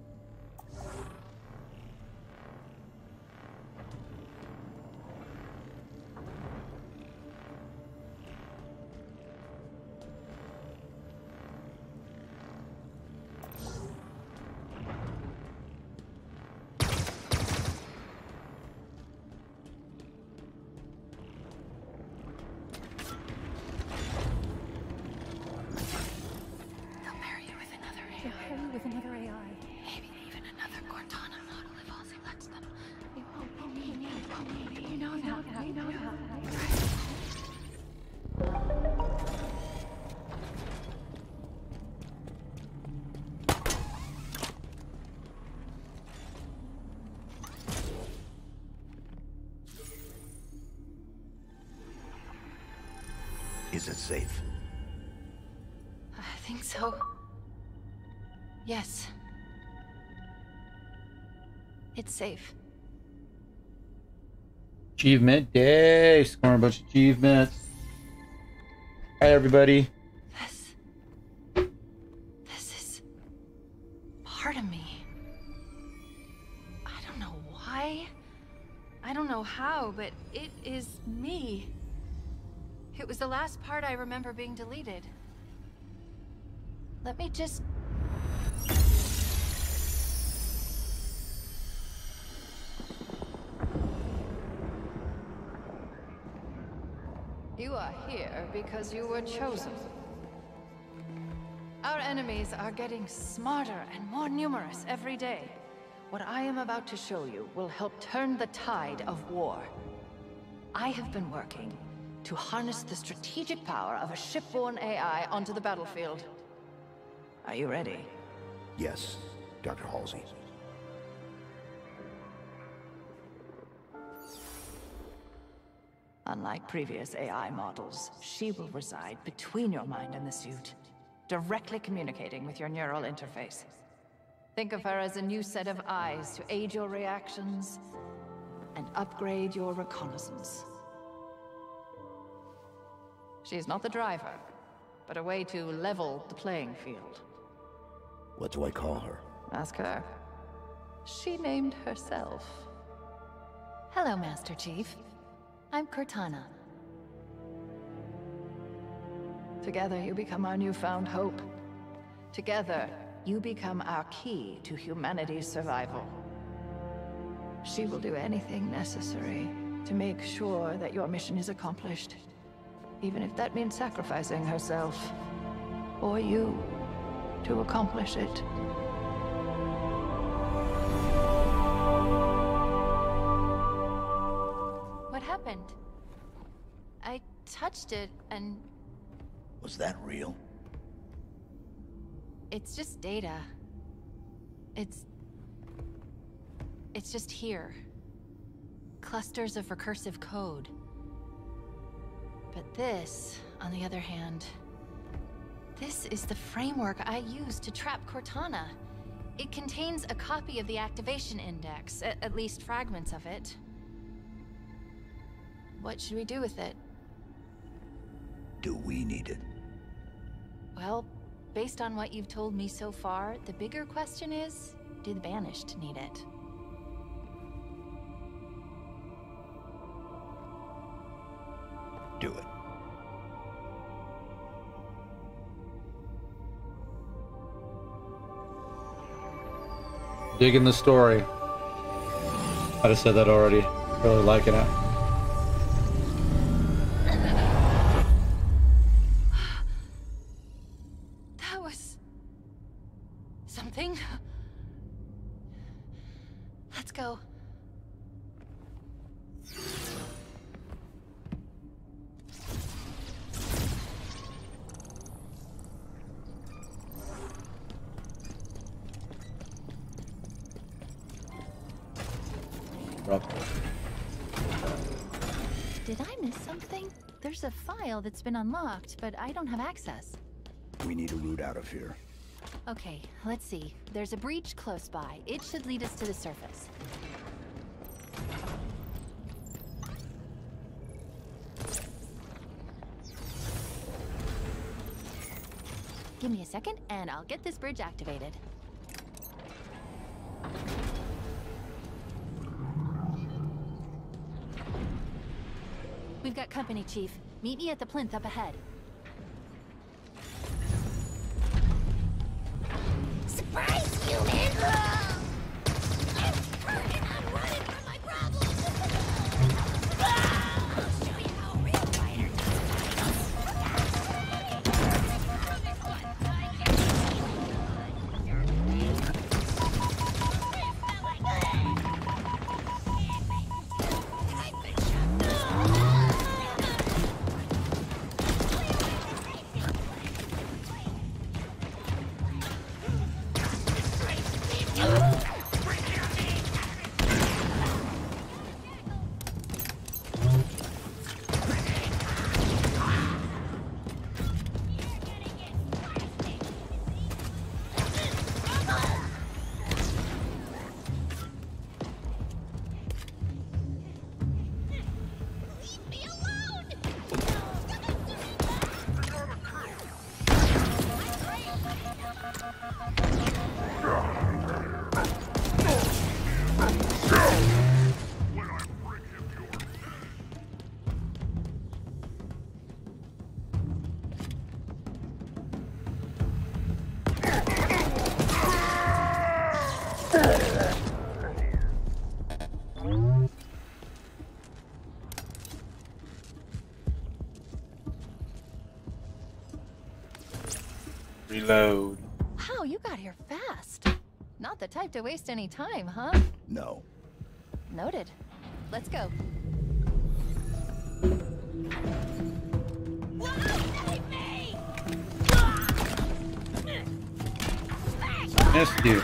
C: With another A I.
F: Maybe even another Cortana model if Halsey lets them.
C: You know that. You know that.
I: Is it safe?
F: I think so. Yes. It's safe.
A: Achievement day. Scoring a bunch of achievements. Hi, everybody.
F: This... This is... part of me. I don't know why. I don't know how, but it is me. It was the last part I remember being deleted. Let me just...
M: You are here because you were chosen. Our enemies are getting smarter and more numerous every day. What I am about to show you will help turn the tide of war. I have been working to harness the strategic power of a shipborne A I onto the battlefield. Are you ready?
I: Yes, Doctor Halsey.
M: Unlike previous A I models, she will reside between your mind and the suit, directly communicating with your neural interface. Think of her as a new set of eyes to aid your reactions and upgrade your reconnaissance. She's not the driver, but a way to level the playing field.
I: What do I call her?
M: Ask her. She named herself.
F: Hello, Master Chief. I'm Cortana.
M: Together you become our newfound hope. Together, you become our key to humanity's survival. She will do anything necessary to make sure that your mission is accomplished, even if that means sacrificing herself, or you, to accomplish it.
F: What happened? I touched it and...
I: Was that real?
F: It's just data. It's... It's just here. Clusters of recursive code. But this, on the other hand... This is the framework I use to trap Cortana. It contains a copy of the activation index, at, at least fragments of it. What should we do with it?
I: Do we need it?
F: Well, based on what you've told me so far, the bigger question is, do the Banished need it?
I: Do it.
A: Digging the story. I'd have said that already. Really liking it.
F: That was... something? Let's go. Did I miss something? There's a file that's been unlocked, but I don't have access.
I: We need a route out of here.
F: Okay, let's see. There's a breach close by. It should lead us to the surface. Give me a second, and I'll get this bridge activated. We've got company, Chief. Meet me at the plinth up ahead.
H: Surprise, human! I'm running, I'm running from my problems! I'll show you how a real fighter
A: Reload.
F: Wow, you got here fast. Not the type to waste any time, huh?
I: No.
F: Noted. Let's go.
A: Missed you.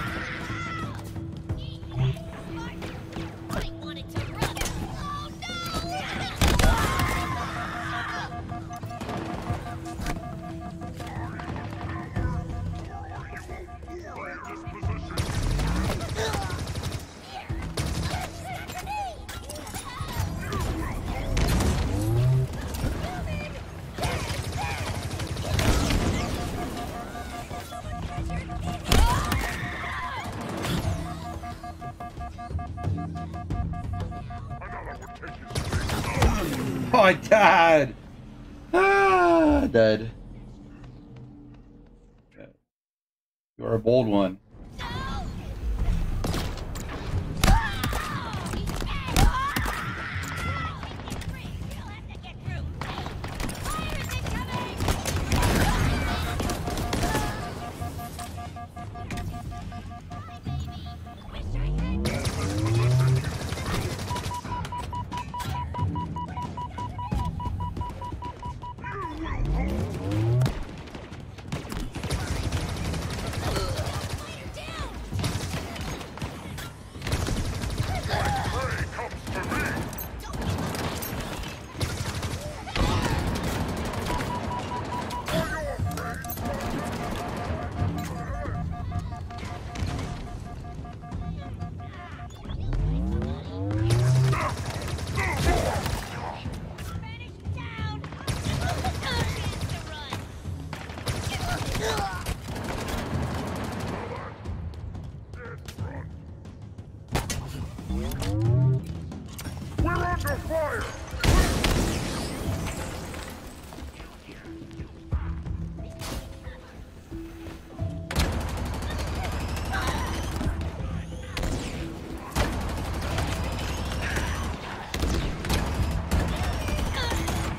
A: Oh, I died. Ah, dead. You are a bold one.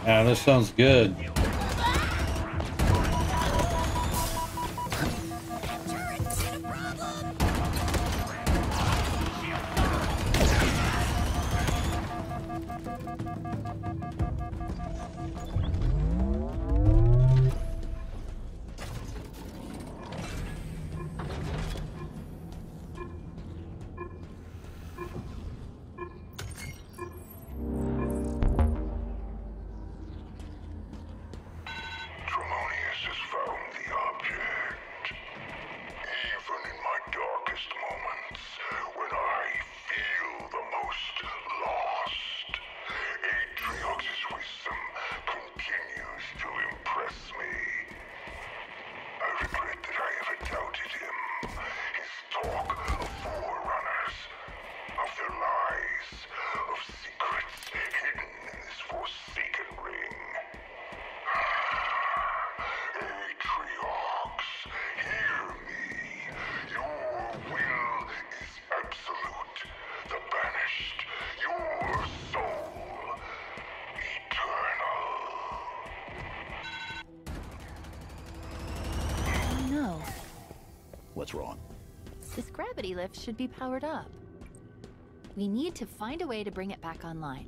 A: Yeah, this sounds good.
I: What's wrong?
F: This gravity lift should be powered up. We need to find a way to bring it back online.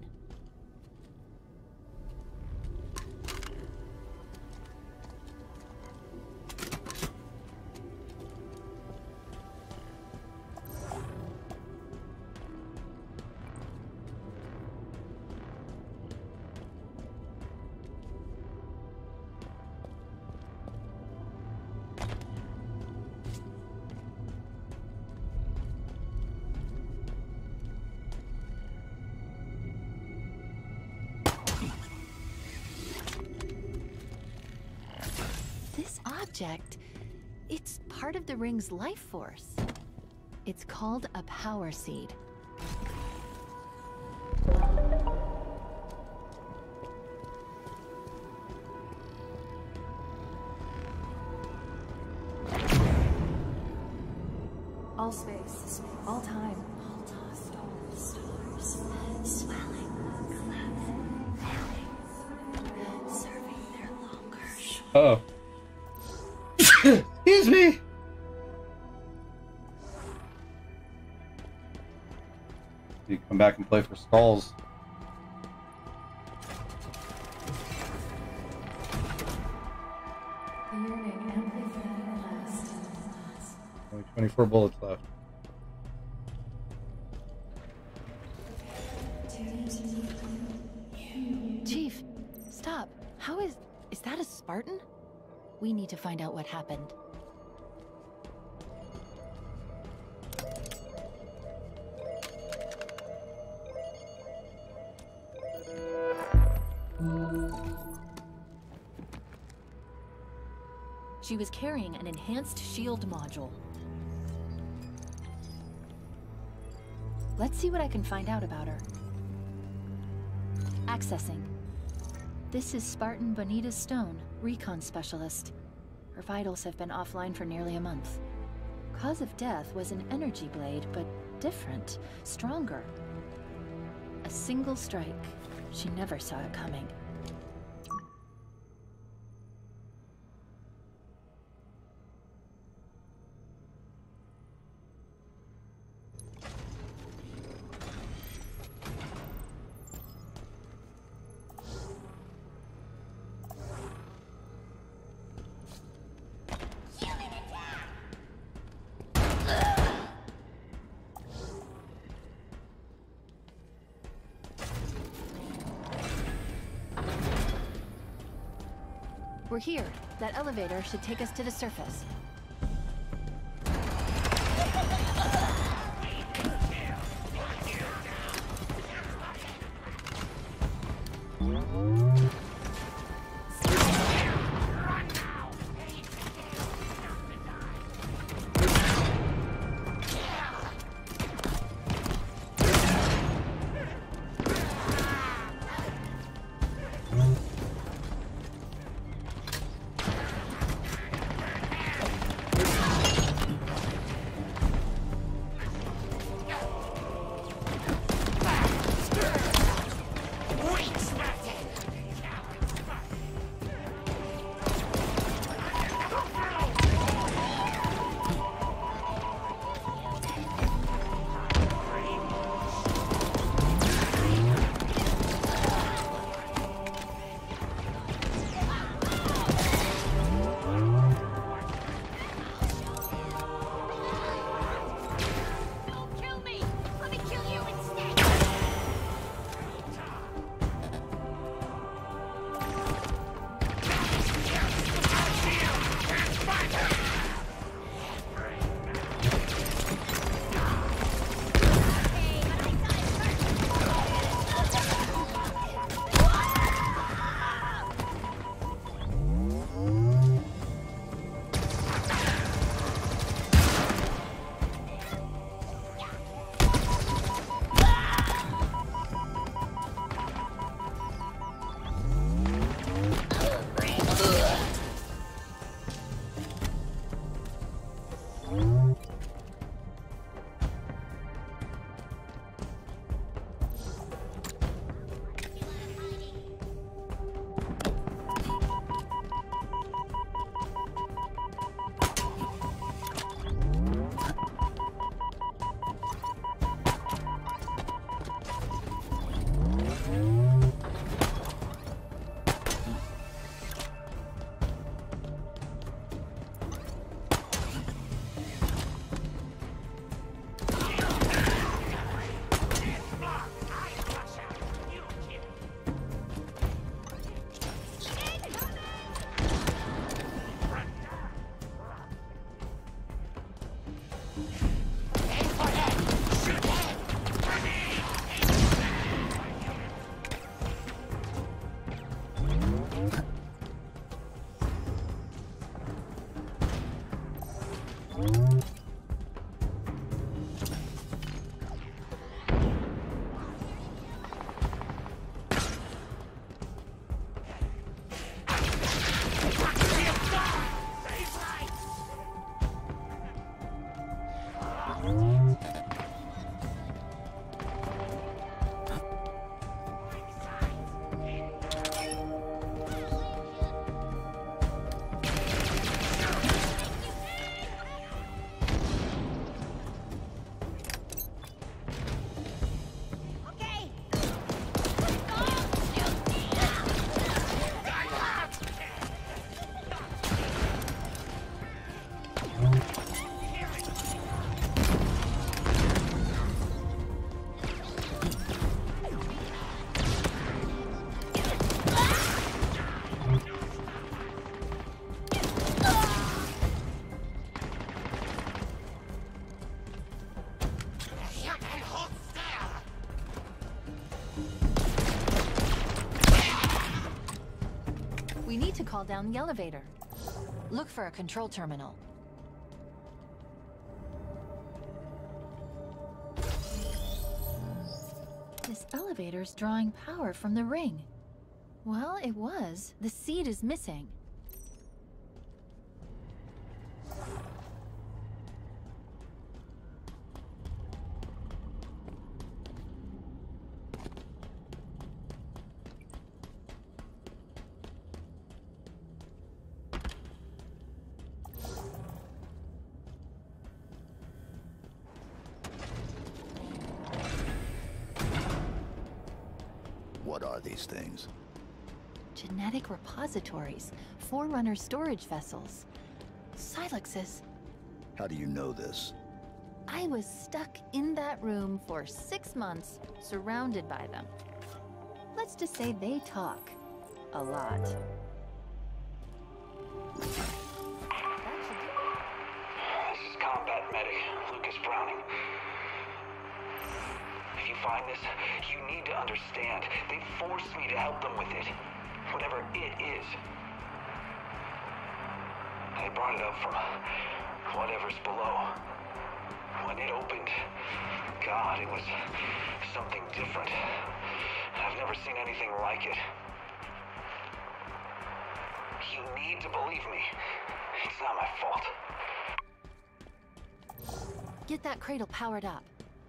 F: Object. It's part of the ring's life force. It's called a power seed. All space, all time. All stars, stars, swelling, collapsing, failing, serving their longer.
A: Oh. Excuse me. You come back and play for stalls. Only twenty-four bullets left.
F: Chief, stop. How is... is that a Spartan? We need to find out what happened. She was carrying an enhanced shield module. Let's see what I can find out about her. Accessing. This is Spartan Bonita Stone, recon specialist. Her vitals have been offline for nearly a month. Cause of death was an energy blade, but different, stronger. A single strike. She never saw it coming. We're here. That elevator should take us to the surface. We need to call down the elevator. Look for a control terminal. This elevator's drawing power from the ring. Well, it was. The seed is missing.
I: What are these things?
F: Genetic repositories, Forerunner storage vessels, Silexes.
I: How do you know this?
F: I was stuck in that room for six months, surrounded by them. Let's just say they talk. A lot.
E: This is Combat Medic, Lucas Browning. If you find this, you need to understand. They forced me to help them with it. Whatever it is. They brought it up from whatever's below. When it opened, God, it was something different. I've never seen anything like it. You need to believe me. It's not my fault.
F: Get that cradle powered up.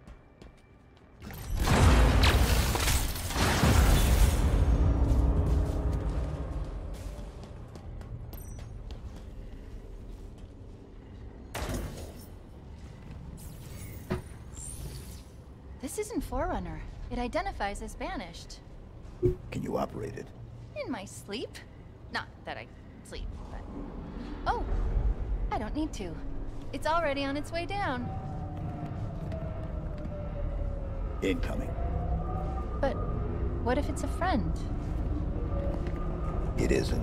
F: This isn't Forerunner. It identifies as banished.
I: Can you operate it?
F: In my sleep? Not that I sleep, but... Oh! I don't need to. It's already on its way down.
I: Incoming.
F: But what if it's a friend?
I: It isn't.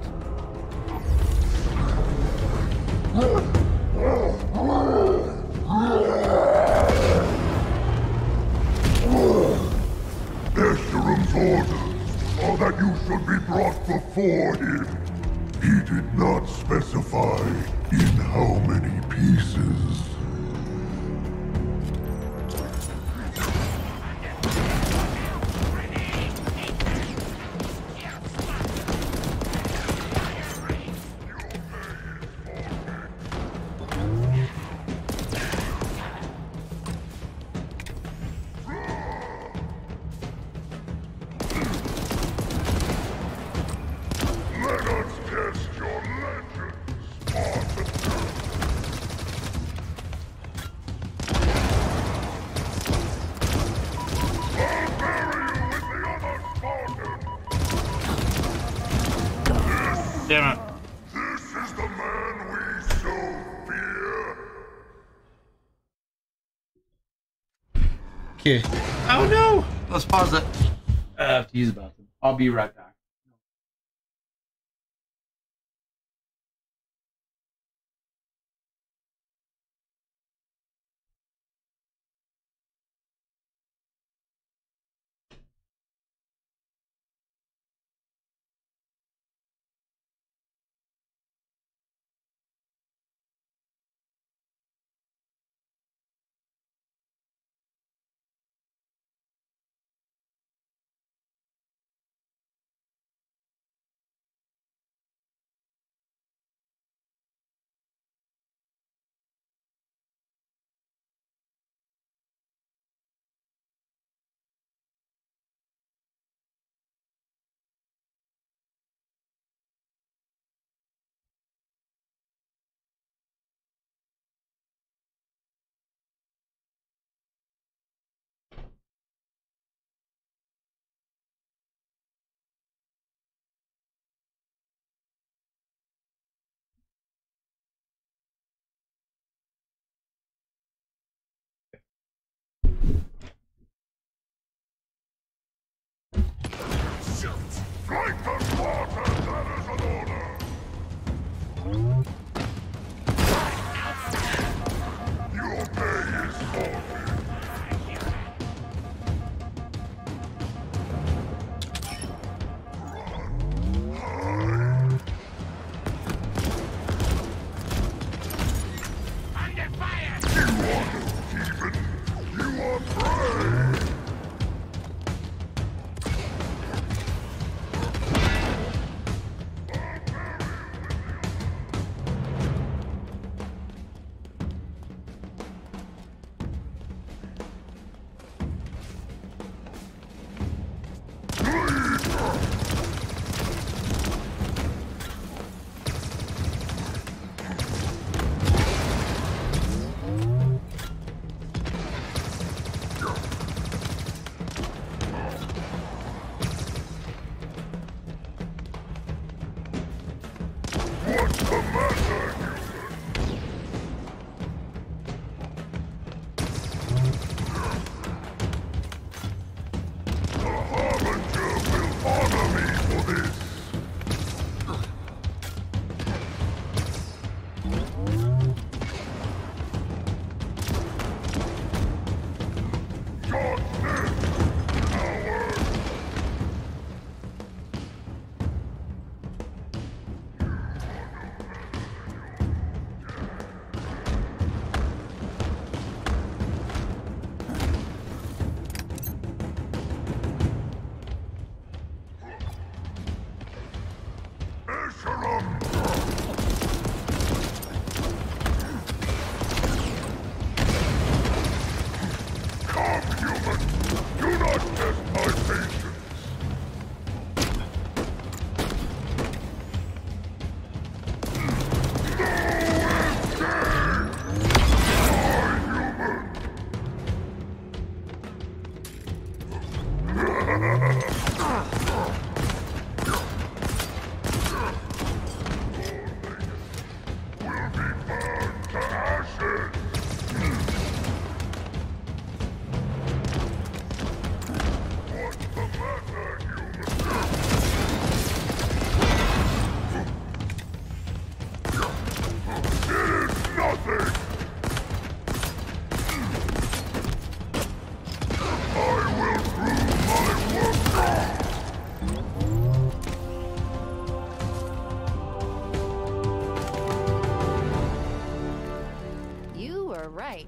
B: Escherum's orders are that you should be brought before him. He did not specify in how many pieces.
A: Damn it.
B: This is the man we so fear.
A: Okay. Oh no! Let's pause it. I have to use the bathroom. I'll be right back.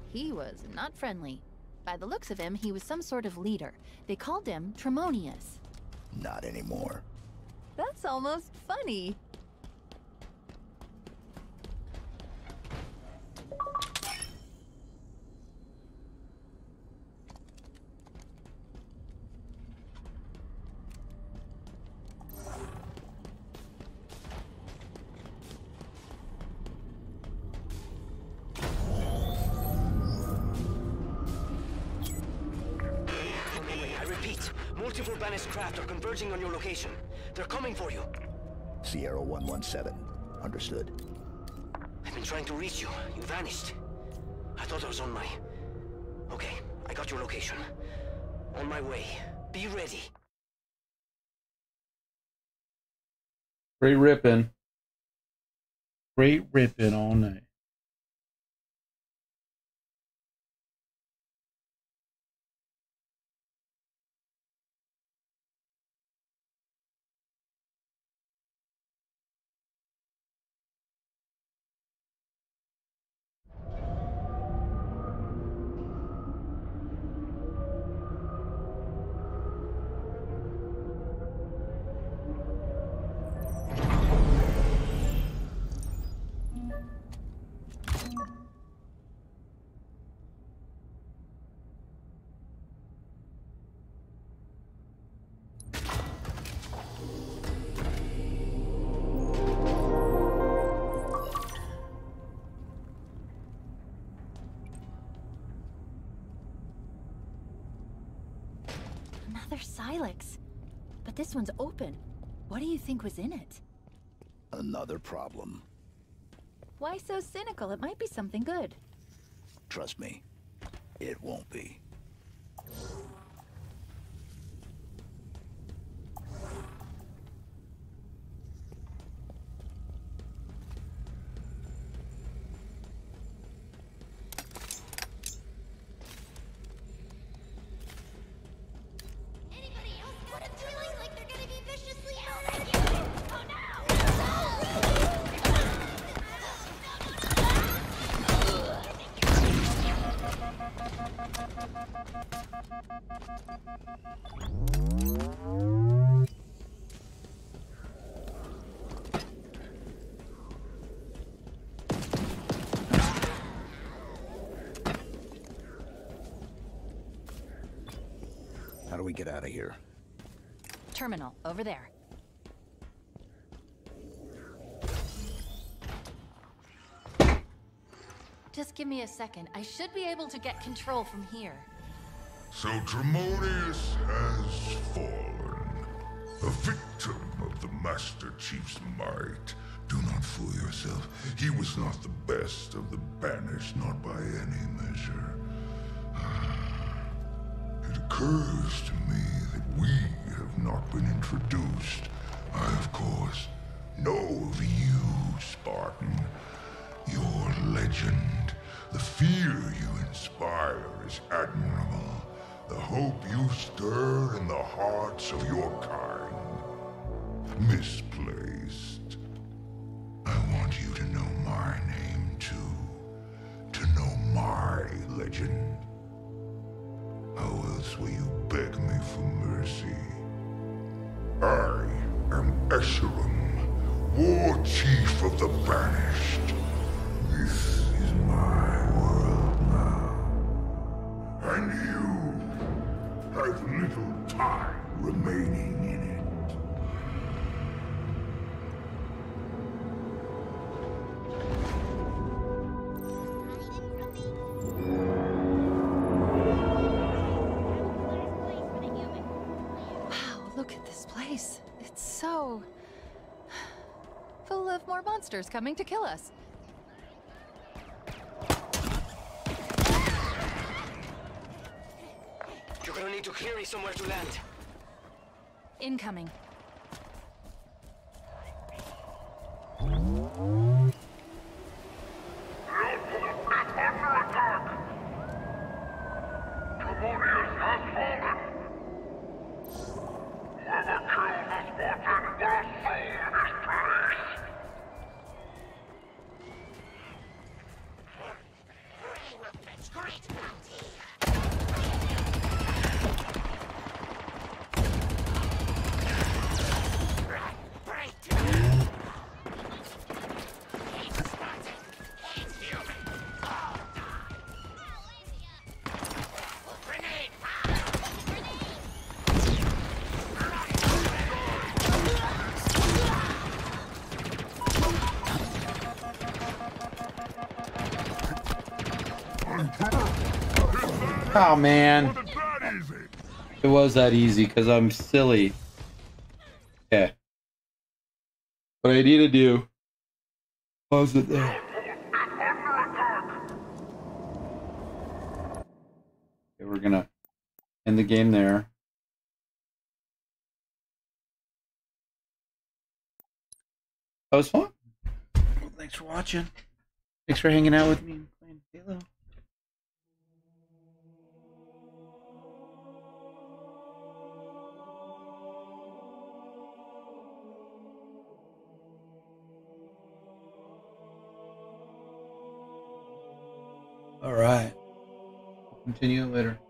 F: He was not friendly. By the looks of him, he was some sort of leader. They called him Tremonius.
I: Not anymore.
F: That's almost funny.
D: Multiple banished craft are converging on your location. They're coming for you.
I: Sierra one one seven. Understood.
D: I've been trying to reach you. You vanished. I thought I was on my... Okay, I got your location. On my way. Be ready.
A: Great ripping. Great ripping all night.
F: Another Silex. But this one's open. What do you think was in it?
I: Another problem.
F: Why so cynical? It might be something good.
I: Trust me, it won't be. How do we get out of here?
F: Terminal, over there. Just give me a second. I should be able to get control from here.
B: So Tremonius has fallen, a victim of the Master Chief's might. Do not fool yourself. He was not the best of the banished, not by any measure. It occurs to me that we have not been introduced. I, of course, know of you, Spartan. Your legend, the fear you inspire is admirable. The hope you stir in the hearts of your kind, misplaced. I want you to know my name too, to know my legend. How else will you beg me for mercy? I am Escharum, War Chief of the Banished. This is my world now, and you have little time remaining in it.
F: Wow, look at this place. It's so... full of more monsters coming to kill us.
D: You're gonna need to clear me somewhere to land.
F: Incoming.
B: Scream!
A: Oh man. It was that easy because I'm silly. Okay. What I need to do. Pause it there. Okay, we're gonna end the game there. That was fun. Well, thanks for watching. Thanks for hanging out with me and playing Halo. All right. We'll continue later.